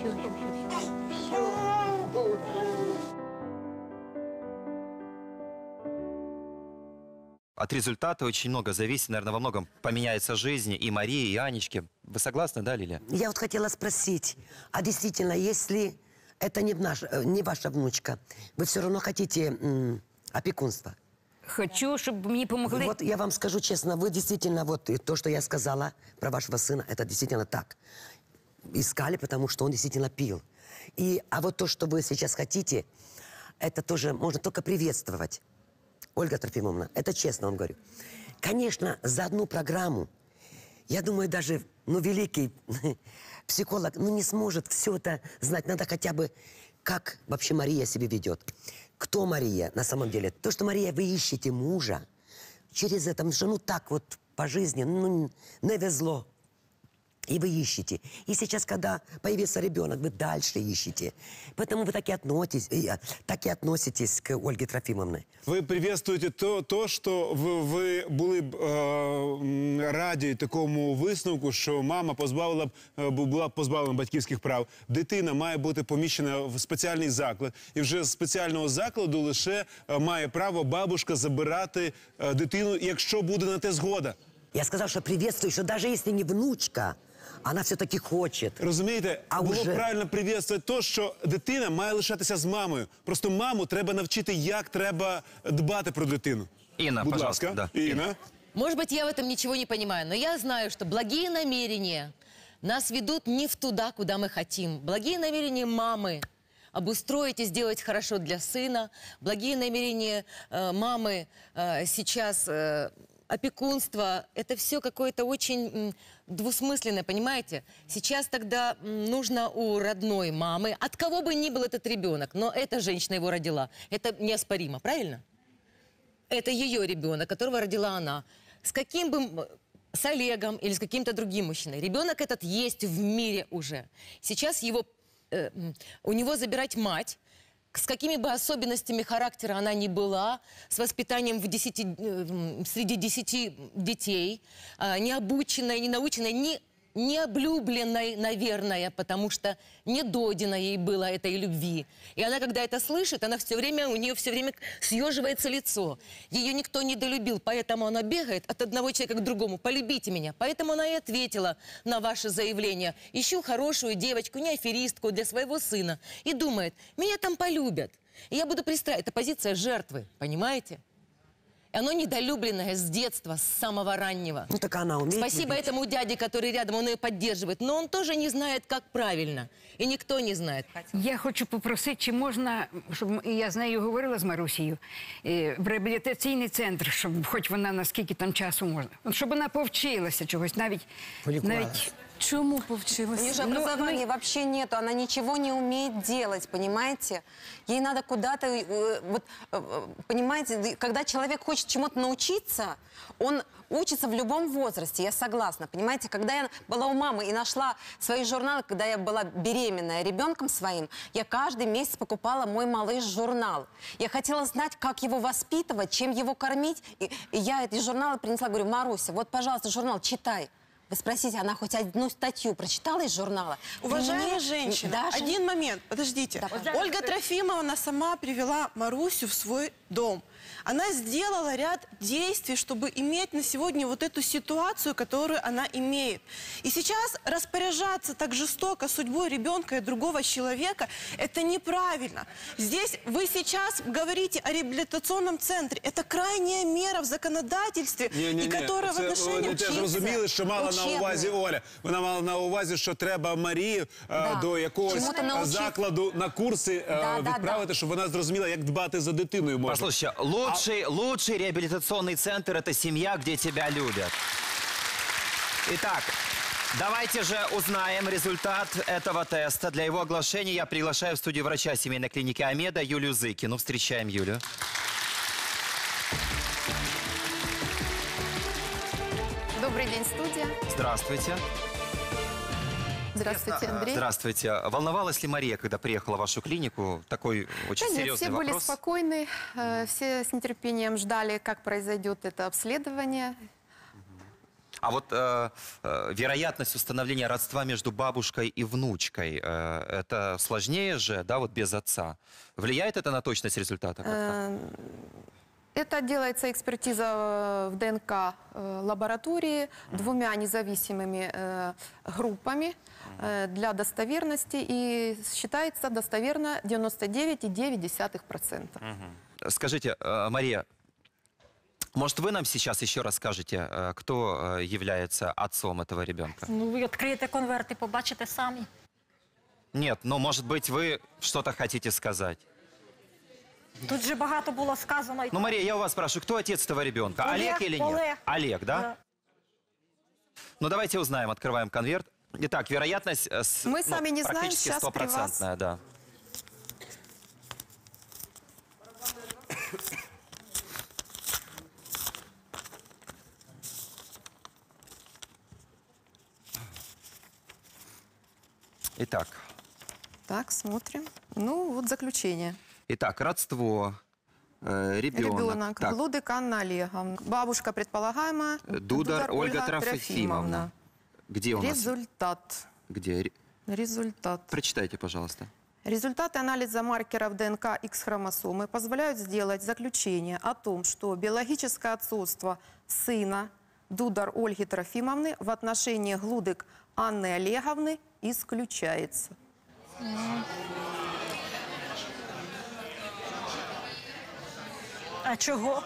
S1: От результата очень много зависит, наверное, во многом поменяется жизнь и Марии, и Анечки. Вы согласны, да, Лилия?
S7: Я вот хотела спросить, а действительно, если это не ваша внучка, вы все равно хотите опекунства?
S10: Хочу, чтобы мне помогли.
S7: Вот я вам скажу честно, вы действительно, вот то, что я сказала про вашего сына, это действительно так. Искали, потому что он действительно пил. А вот то, что вы сейчас хотите, это тоже можно только приветствовать. Ольга Трофимовна, это честно вам говорю. Конечно, за одну программу, я думаю, даже, великий психолог, не сможет все это знать. Надо хотя бы, как вообще Мария себя ведет. Кто Мария на самом деле? То, что, Мария, вы ищете мужа, через это, так вот по жизни, не везло. И вы ищете. И сейчас, когда появился ребенок, вы дальше ищете. Поэтому вы так и относитесь к Ольге Трофимовне.
S8: Ви приветствуєте то, що ви були б раді такому висновку, що мама була позбавлена батьківських прав. Дитина має бути поміщена в спеціальний заклад. І вже з спеціального закладу лише має право бабушка забирати дитину, якщо буде на те згода.
S7: Я сказав, що приветствую, що навіть якщо не внучка, вона все-таки хоче.
S8: Розумієте, було правильно приветствувати то, що дитина має лишатися з мамою. Просто маму треба навчити, як треба дбати про дитину.
S1: Инна,
S8: Будь
S1: пожалуйста.
S8: ласка.
S1: Да.
S8: Инна.
S11: Может быть, я в этом ничего не понимаю, но я знаю, что благие намерения нас ведут не в туда, куда мы хотим. Благие намерения мамы обустроить и сделать хорошо для сына. Благие намерения мамы сейчас... опекунство, это все какое-то очень двусмысленное, понимаете? Сейчас тогда нужно у родной мамы, от кого бы ни был этот ребенок, но эта женщина его родила, это неоспоримо, правильно? Это ее ребенок, которого родила она. С каким бы... С Олегом или с каким-то другим мужчиной. Ребенок этот есть в мире уже. Сейчас его, у него забирать мать, с какими бы особенностями характера она ни была, с воспитанием среди 10 детей, необученной, не наученной, не облюбленной, наверное, потому что не додано ей было этой любви. И она, когда это слышит, у нее все время съеживается лицо. Ее никто не долюбил, поэтому она бегает от одного человека к другому. Полюбите меня. Поэтому она и ответила на ваше заявление. Ищу хорошую девочку, не аферистку для своего сына. И думает, меня там полюбят. И я буду пристраивать. Это позиция жертвы, понимаете? И оно недолюбленное с детства, с самого раннего.
S7: Ну так она умеет.
S11: Спасибо
S7: любить.
S11: этому дяде, который рядом, он ее поддерживает. Но он тоже не знает, как правильно. И никто не знает.
S10: Я хочу попросити, чи можна, щоб я з нею говорила, з Марусією, в реабілітаційний центр, щоб хоч вона наскільки там часу можна. Щоб вона повчилася чогось, навіть...
S5: Чему повчилась?
S18: У нее же образования вообще нету, она ничего не умеет делать, понимаете? Ей надо куда-то, вот, понимаете, когда человек хочет чему-то научиться, он учится в любом возрасте, я согласна, понимаете? Когда я была у мамы и нашла свои журналы, когда я была беременная ребенком своим, я каждый месяц покупала «Мой малыш» журнал. Я хотела знать, как его воспитывать, чем его кормить, и я эти журналы принесла, говорю, Маруся, вот, пожалуйста, журнал, читай. Вы спросите, она хоть одну статью прочитала из журнала?
S13: Уважаемая женщина,
S18: даже...
S13: один момент, подождите. Да, Ольга Трофимовна сама привела Марусю в свой дом. Она сделала ряд действий, чтобы иметь на сегодня вот эту ситуацию, которую она имеет. И сейчас распоряжаться так жестоко судьбой ребенка и другого человека, это неправильно. Здесь вы сейчас говорите о реабилитационном центре. Это крайняя мера в законодательстве, и которая в отношении...
S8: Вони теж розуміли, що мала на увазі Оля. Вона мала на увазі, що треба Марію до якогось закладу на курси відправити, щоб вона зрозуміла, як дбати за дитиною можна.
S1: Послушайте, лучший реабилитационный центр – это семья, где тебя любят. Итак, давайте же узнаем результат этого теста. Для его оглашения я приглашаю в студию врача семейной клиники Омеда Юлию Зыкину. Встречаем Юлю.
S19: Добрый день, студия.
S1: Здравствуйте.
S19: Здравствуйте, Андрей.
S1: Здравствуйте. Волновалась ли Мария, когда приехала в вашу клинику? Такой очень
S19: Да нет,
S1: серьезный
S19: все
S1: вопрос.
S19: были спокойны, все с нетерпением ждали, как произойдет это обследование.
S1: А вот вероятность установления родства между бабушкой и внучкой, это сложнее же, да, вот без отца? Влияет это на точность результата как-то?
S19: Это делается экспертиза в ДНК лаборатории двумя независимыми группами для достоверности, и считается достоверно 99,9%.
S1: Скажите, Мария, может, вы нам сейчас еще расскажете, кто является отцом этого ребенка?
S4: Ну, ви відкриєте конверт і побачите самі.
S1: Нет, но, может быть, вы что-то хотите сказать?
S4: Тут же багато було сказано.
S1: Ну, Мария, я у вас спрашиваю, кто отец этого ребенка? Олег или нет?
S4: Олег.
S1: Олег, да?
S4: Да.
S1: Ну, давайте узнаем, открываем конверт. Итак, вероятность
S19: Мы сами не знаем,
S1: практически
S19: сейчас при вас.
S1: 100%, да. Итак.
S20: Так, смотрим. Ну, вот заключение.
S1: Итак, родство, ребенок.
S20: Ребенок.
S1: Так.
S20: Глудык Анна Олеговна. Бабушка предполагаемая.
S1: Дудар Ольга Трофимовна. Где у нас?
S20: Результат.
S1: Где?
S20: Результат.
S1: Прочитайте, пожалуйста.
S20: Результаты анализа маркеров ДНК X-хромосомы позволяют сделать заключение о том, что биологическое отцовство сына Дудар Ольги Трофимовны в отношении Глудык Анны Олеговны исключается.
S4: А чого?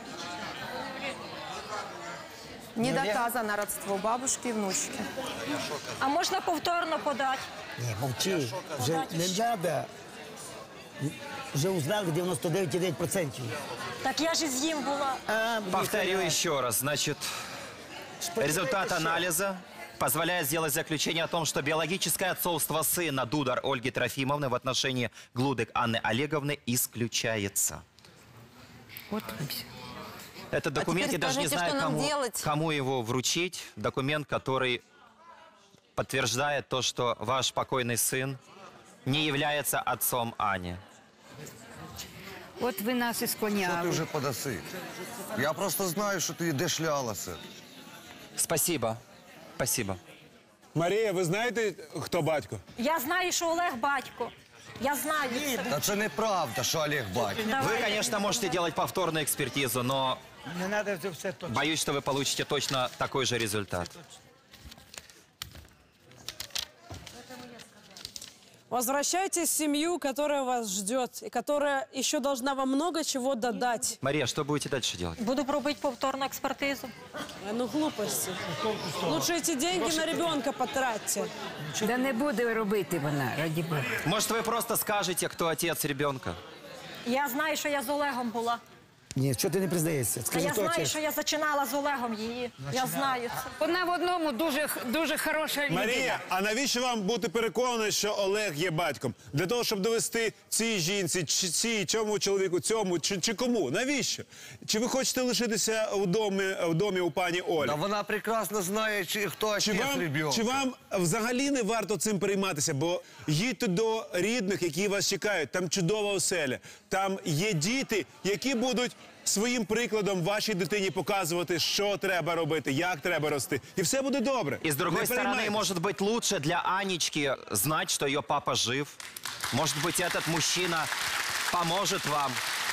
S20: Не доказано родство бабушки и внучки.
S4: А можна повторно подати?
S12: Ні, мовчи. Вже не треба. Вже узнали 99,9%.
S4: Так я ж із їм була.
S1: Повторю еще раз. Значит, результат анализа позволяет сделать заключение о том, что биологическое отцовство сына Дудар Ольги Трофимовны в отношении Глудык Анны Олеговны исключается.
S10: Вот и все.
S1: Это документ, я даже не знаю, кому его вручить. Документ, который подтверждает то, что ваш покойный сын не является отцом Ани.
S10: От ви нас і
S14: Що
S10: склоняли.
S14: ти вже подаси? Я просто знаю, що ти де шлялася.
S1: Спасибо. Спасибо.
S8: Марія, ви знаєте, хто батько?
S4: Я знаю, що Олег батько. Я знаю це.
S14: Та це неправда, що Олег батько.
S1: Вы, конечно, можете делать повторную экспертизу, но
S12: Не треба це все точно.
S1: боюсь, что вы получите точно такой же результат.
S6: Возвращайтесь в семью, которая вас ждет, и которая еще должна вам много чего додать.
S1: Мария, что будете дальше делать?
S4: Буду робити повторну експертизу.
S6: Ну, глупости. Лучше эти деньги на ребенка потратьте.
S10: Да не буде робити вона, раді Бога.
S1: Может, вы просто скажете, кто отец ребенка?
S4: Я знаю, що я з Олегом була.
S12: Ні, що ти не признаєшся?
S4: А
S12: Скажи,
S4: я
S12: хто
S4: знаю,
S12: отець.
S4: що я зачинала з Олегом її. Я знаю це.
S10: Вона в одному дуже хороша людина.
S8: Марія, а навіщо вам бути переконаною, що Олег є батьком? Для того, щоб довести цій жінці, цьому чоловіку, цьому, чи кому? Навіщо? Чи ви хочете лишитися в домі у пані Олі?
S14: Та вона прекрасно знає, хто отець ребенка.
S8: Чи вам взагалі не варто цим перейматися? Бо їдьте до рідних, які вас чекають. Там чудова оселя. Там є діти, які будуть своїм прикладом вашій дитині показувати, що треба робити, як треба рости. І все буде добре.
S1: И с другой
S8: Не
S1: стороны,
S8: переймайтесь.
S1: может быть, лучше для Анечки знать, что ее папа жив. Может быть, этот мужчина поможет вам.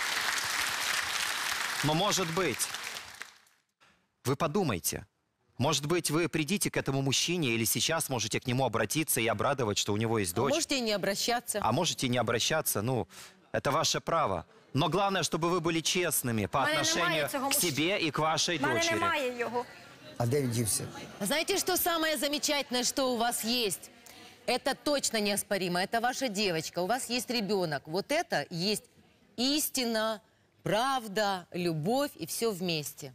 S1: Но может быть, вы подумайте. Может быть, вы придите к этому мужчине или сейчас можете к нему обратиться и обрадовать, что у него есть дочь.
S11: Можете и не обращаться.
S1: А можете не обращаться, ну, это ваше право. Но главное, чтобы вы были честными по
S4: Мене
S1: отношению
S4: немає цього
S1: к себе и к вашей
S4: У мене
S1: дочери.
S4: немає його.
S12: А де він дівся?
S11: Знаете, что самое замечательное, что у вас есть? Это точно неоспоримо. Это ваша девочка. У вас есть ребенок. Вот это есть истина, правда, любовь и все вместе.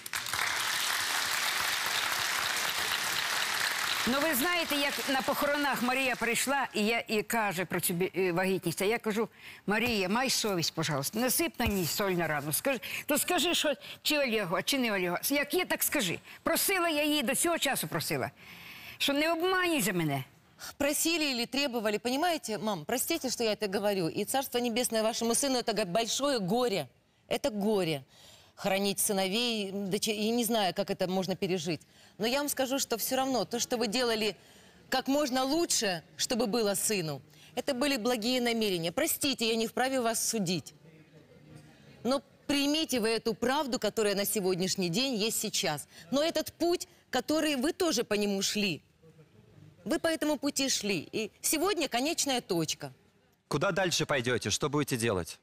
S10: Ну, ви знаєте, як на похоронах Марія прийшла і каже про цю вагітність. А я кажу: Марія, май совість, пожалуйста, не сип на ній соль на рану. Скажи, що чи Олегу, а чи не Олегу. Як є, так скажи. Просила я її, до цього часу просила, що не обманюй за мене.
S11: Просили или требовали, понимаете, мам, простите, что я это говорю, и Царство Небесное вашему сыну – это большое горе. Это горе. Хоронить сыновей, я не знаю, как это можно пережить. Но я вам скажу, что все равно то, что вы делали как можно лучше, чтобы было сыну, это были благие намерения. Простите, я не вправе вас судить. Но примите вы эту правду, которая на сегодняшний день есть сейчас. Но этот путь, который вы тоже по нему шли, вы по этому пути шли. И сегодня конечная точка.
S1: Куда дальше пойдете? Что будете делать?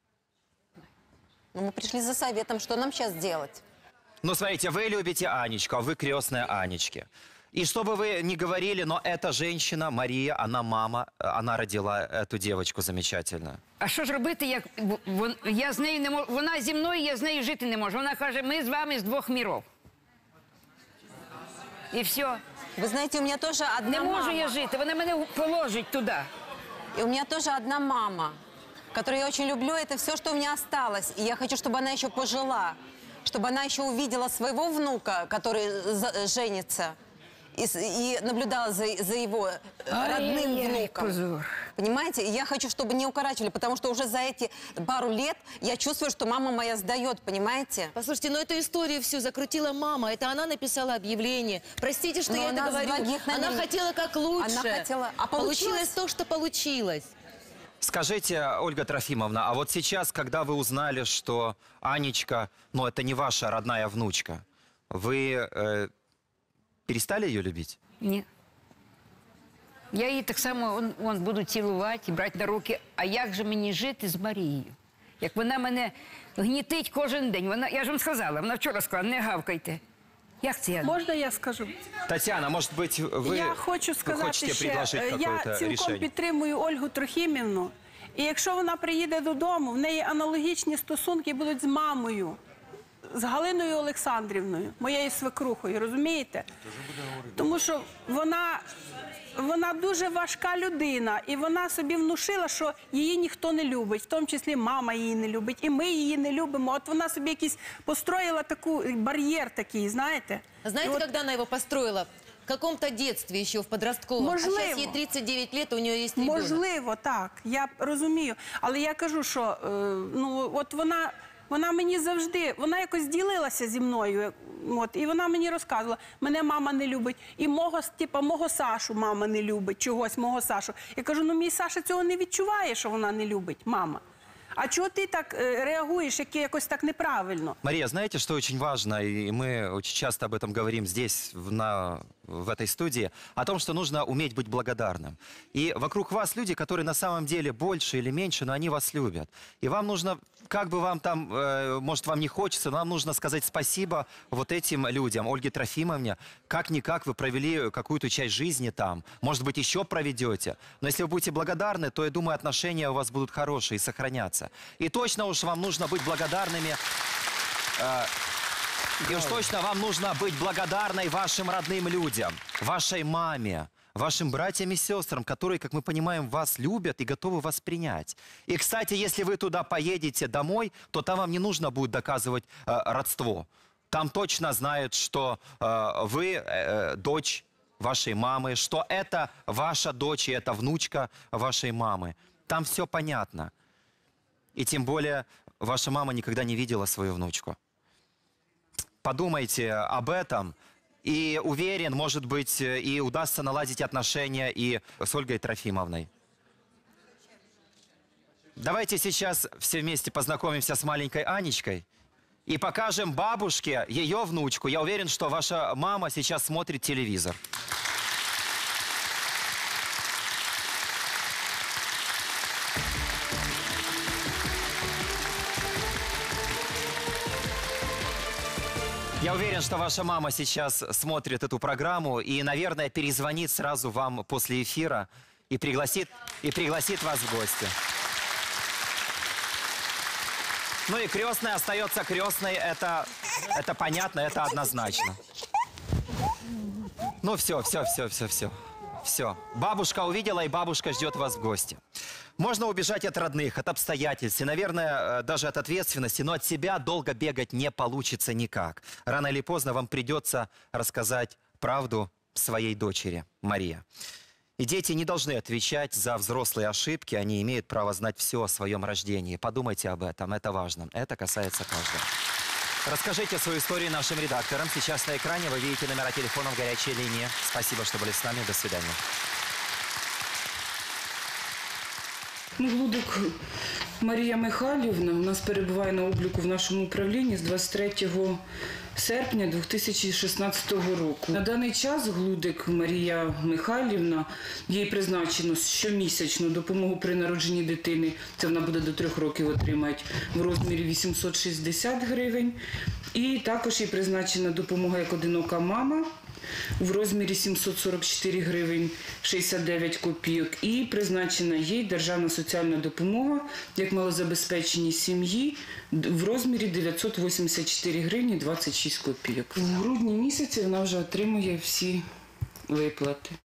S18: Но мы пришли за советом, что нам сейчас делать.
S1: Ну, смотрите, вы любите Анечку, а вы крестная Анечки. И что бы вы ни говорили, но эта женщина, Мария, она мама, она родила эту девочку замечательную.
S10: А що ж робити, як я з нею не можу, вона зі мною, я з нею жити не можу. Вона каже: ми з вами з двох мірів. І все.
S18: Вы знаете, у меня тоже одна
S10: Не
S18: мама.
S10: можу я жити, вона мене положить туди.
S18: И у меня тоже одна мама, которую я очень люблю. Это все, что у меня осталось. И я хочу, чтобы она еще пожила, чтобы она еще увидела своего внука, который женится. и наблюдала за его родным внуком.
S10: позор.
S18: Понимаете? И я хочу, чтобы не укорачивали, потому что уже за эти пару лет я чувствую, что мама моя сдает, понимаете?
S11: Послушайте, но эту историю всю закрутила мама. Это она написала объявление. Простите, что я это говорю. Она хотела как лучше.
S18: Она хотела... А
S11: получилось то, что получилось.
S1: Скажите, Ольга Трофимовна, а вот сейчас, когда вы узнали, что Анечка, ну, это не ваша родная внучка, вы перестали ее любить?
S10: Ні. Я її так само буду цілувати і брати на руки. А як же мені жити з Марією? Як вона мене гнітить кожен день. Я ж вам сказала, вона вчора сказала, не гавкайте. Як це?
S17: Можна я скажу?
S1: Тетяна, може бути, ви
S17: Я хочу сказати ще, я цілком підтримую Ольгу Трохімівну. І якщо вона приїде додому, в неї аналогічні стосунки будуть з мамою, з Галиною Олександрівною, моєю свекрухою, розумієте? Тому що вона дуже важка людина, і вона собі внушила, що її ніхто не любить, в тому числі мама її не любить, і ми її не любимо. От вона собі якийсь построїла такий бар'єр такий, знаєте?
S11: Знаете, когда она его построила? В каком-то детстве еще, в подростковом.
S17: Можливо.
S11: А сейчас ей 39 лет, у нее есть ребенок.
S17: Можливо, так, я розумію. Але я кажу, що от вона мені завжди, вона якось ділилася зі мною, і вона мені розказувала, мене мама не любить, і мого Сашу мама не любить, чогось мого Сашу. Я кажу, мій Саша цього не відчуває, що вона не любить, мама. А чего ты так реагируешь, якось так неправильно?
S1: Мария, знаете, что очень важно, и мы очень часто об этом говорим здесь, в этой студии, о том, что нужно уметь быть благодарным. И вокруг вас люди, которые на самом деле больше или меньше, но они вас любят. И вам нужно, как бы вам там, может, вам не хочется, но вам нужно сказать спасибо вот этим людям, Ольге Трофимовне. Как-никак вы провели какую-то часть жизни там. Может быть, еще проведете. Но если вы будете благодарны, то, я думаю, отношения у вас будут хорошие и сохранятся. И точно уж вам нужно быть благодарными... И уж точно вам нужно быть благодарной вашим родным людям, вашей маме, вашим братьям и сестрам, которые, как мы понимаем, вас любят и готовы вас принять. И, кстати, если вы туда поедете домой, то там вам не нужно будет доказывать родство. Там точно знают, что вы дочь вашей мамы, что это ваша дочь и это внучка вашей мамы. Там все понятно. И тем более ваша мама никогда не видела свою внучку. Подумайте об этом, и уверен, может быть, и удастся наладить отношения и с Ольгой Трофимовной. Давайте сейчас все вместе познакомимся с маленькой Анечкой и покажем бабушке ее внучку. Я уверен, что ваша мама сейчас смотрит телевизор. Я уверен, что ваша мама сейчас смотрит эту программу и, наверное, перезвонит сразу вам после эфира и пригласит вас в гости. Ну и крестная остается крестной, это понятно, это однозначно. Ну все. Все. Бабушка увидела, и бабушка ждет вас в гости. Можно убежать от родных, от обстоятельств и, наверное, даже от ответственности, но от себя долго бегать не получится никак. Рано или поздно вам придется рассказать правду своей дочери, Мария. И дети не должны отвечать за взрослые ошибки, они имеют право знать все о своем рождении. Подумайте об этом, это важно, это касается каждого. Расскажите свою историю нашим редакторам. Сейчас на экране вы видите номера телефонов горячей линии. Спасибо, что были с нами. До свидания.
S21: Глудик Марія Михайлівна у нас перебуває на обліку в нашому управлінні з 23 серпня 2016 року. На даний час Глудик Марія Михайлівна, їй призначено щомісячну допомогу при народженні дитини, це вона буде до 3 років отримати, в розмірі 860 гривень. І також їй призначена допомога як одинока мама, в розмірі 744 гривень 69 копійок. І призначена їй державна соціальна допомога як малозабезпеченій сім'ї в розмірі 984 гривні 26 копійок. В грудні місяці вона вже отримує всі виплати.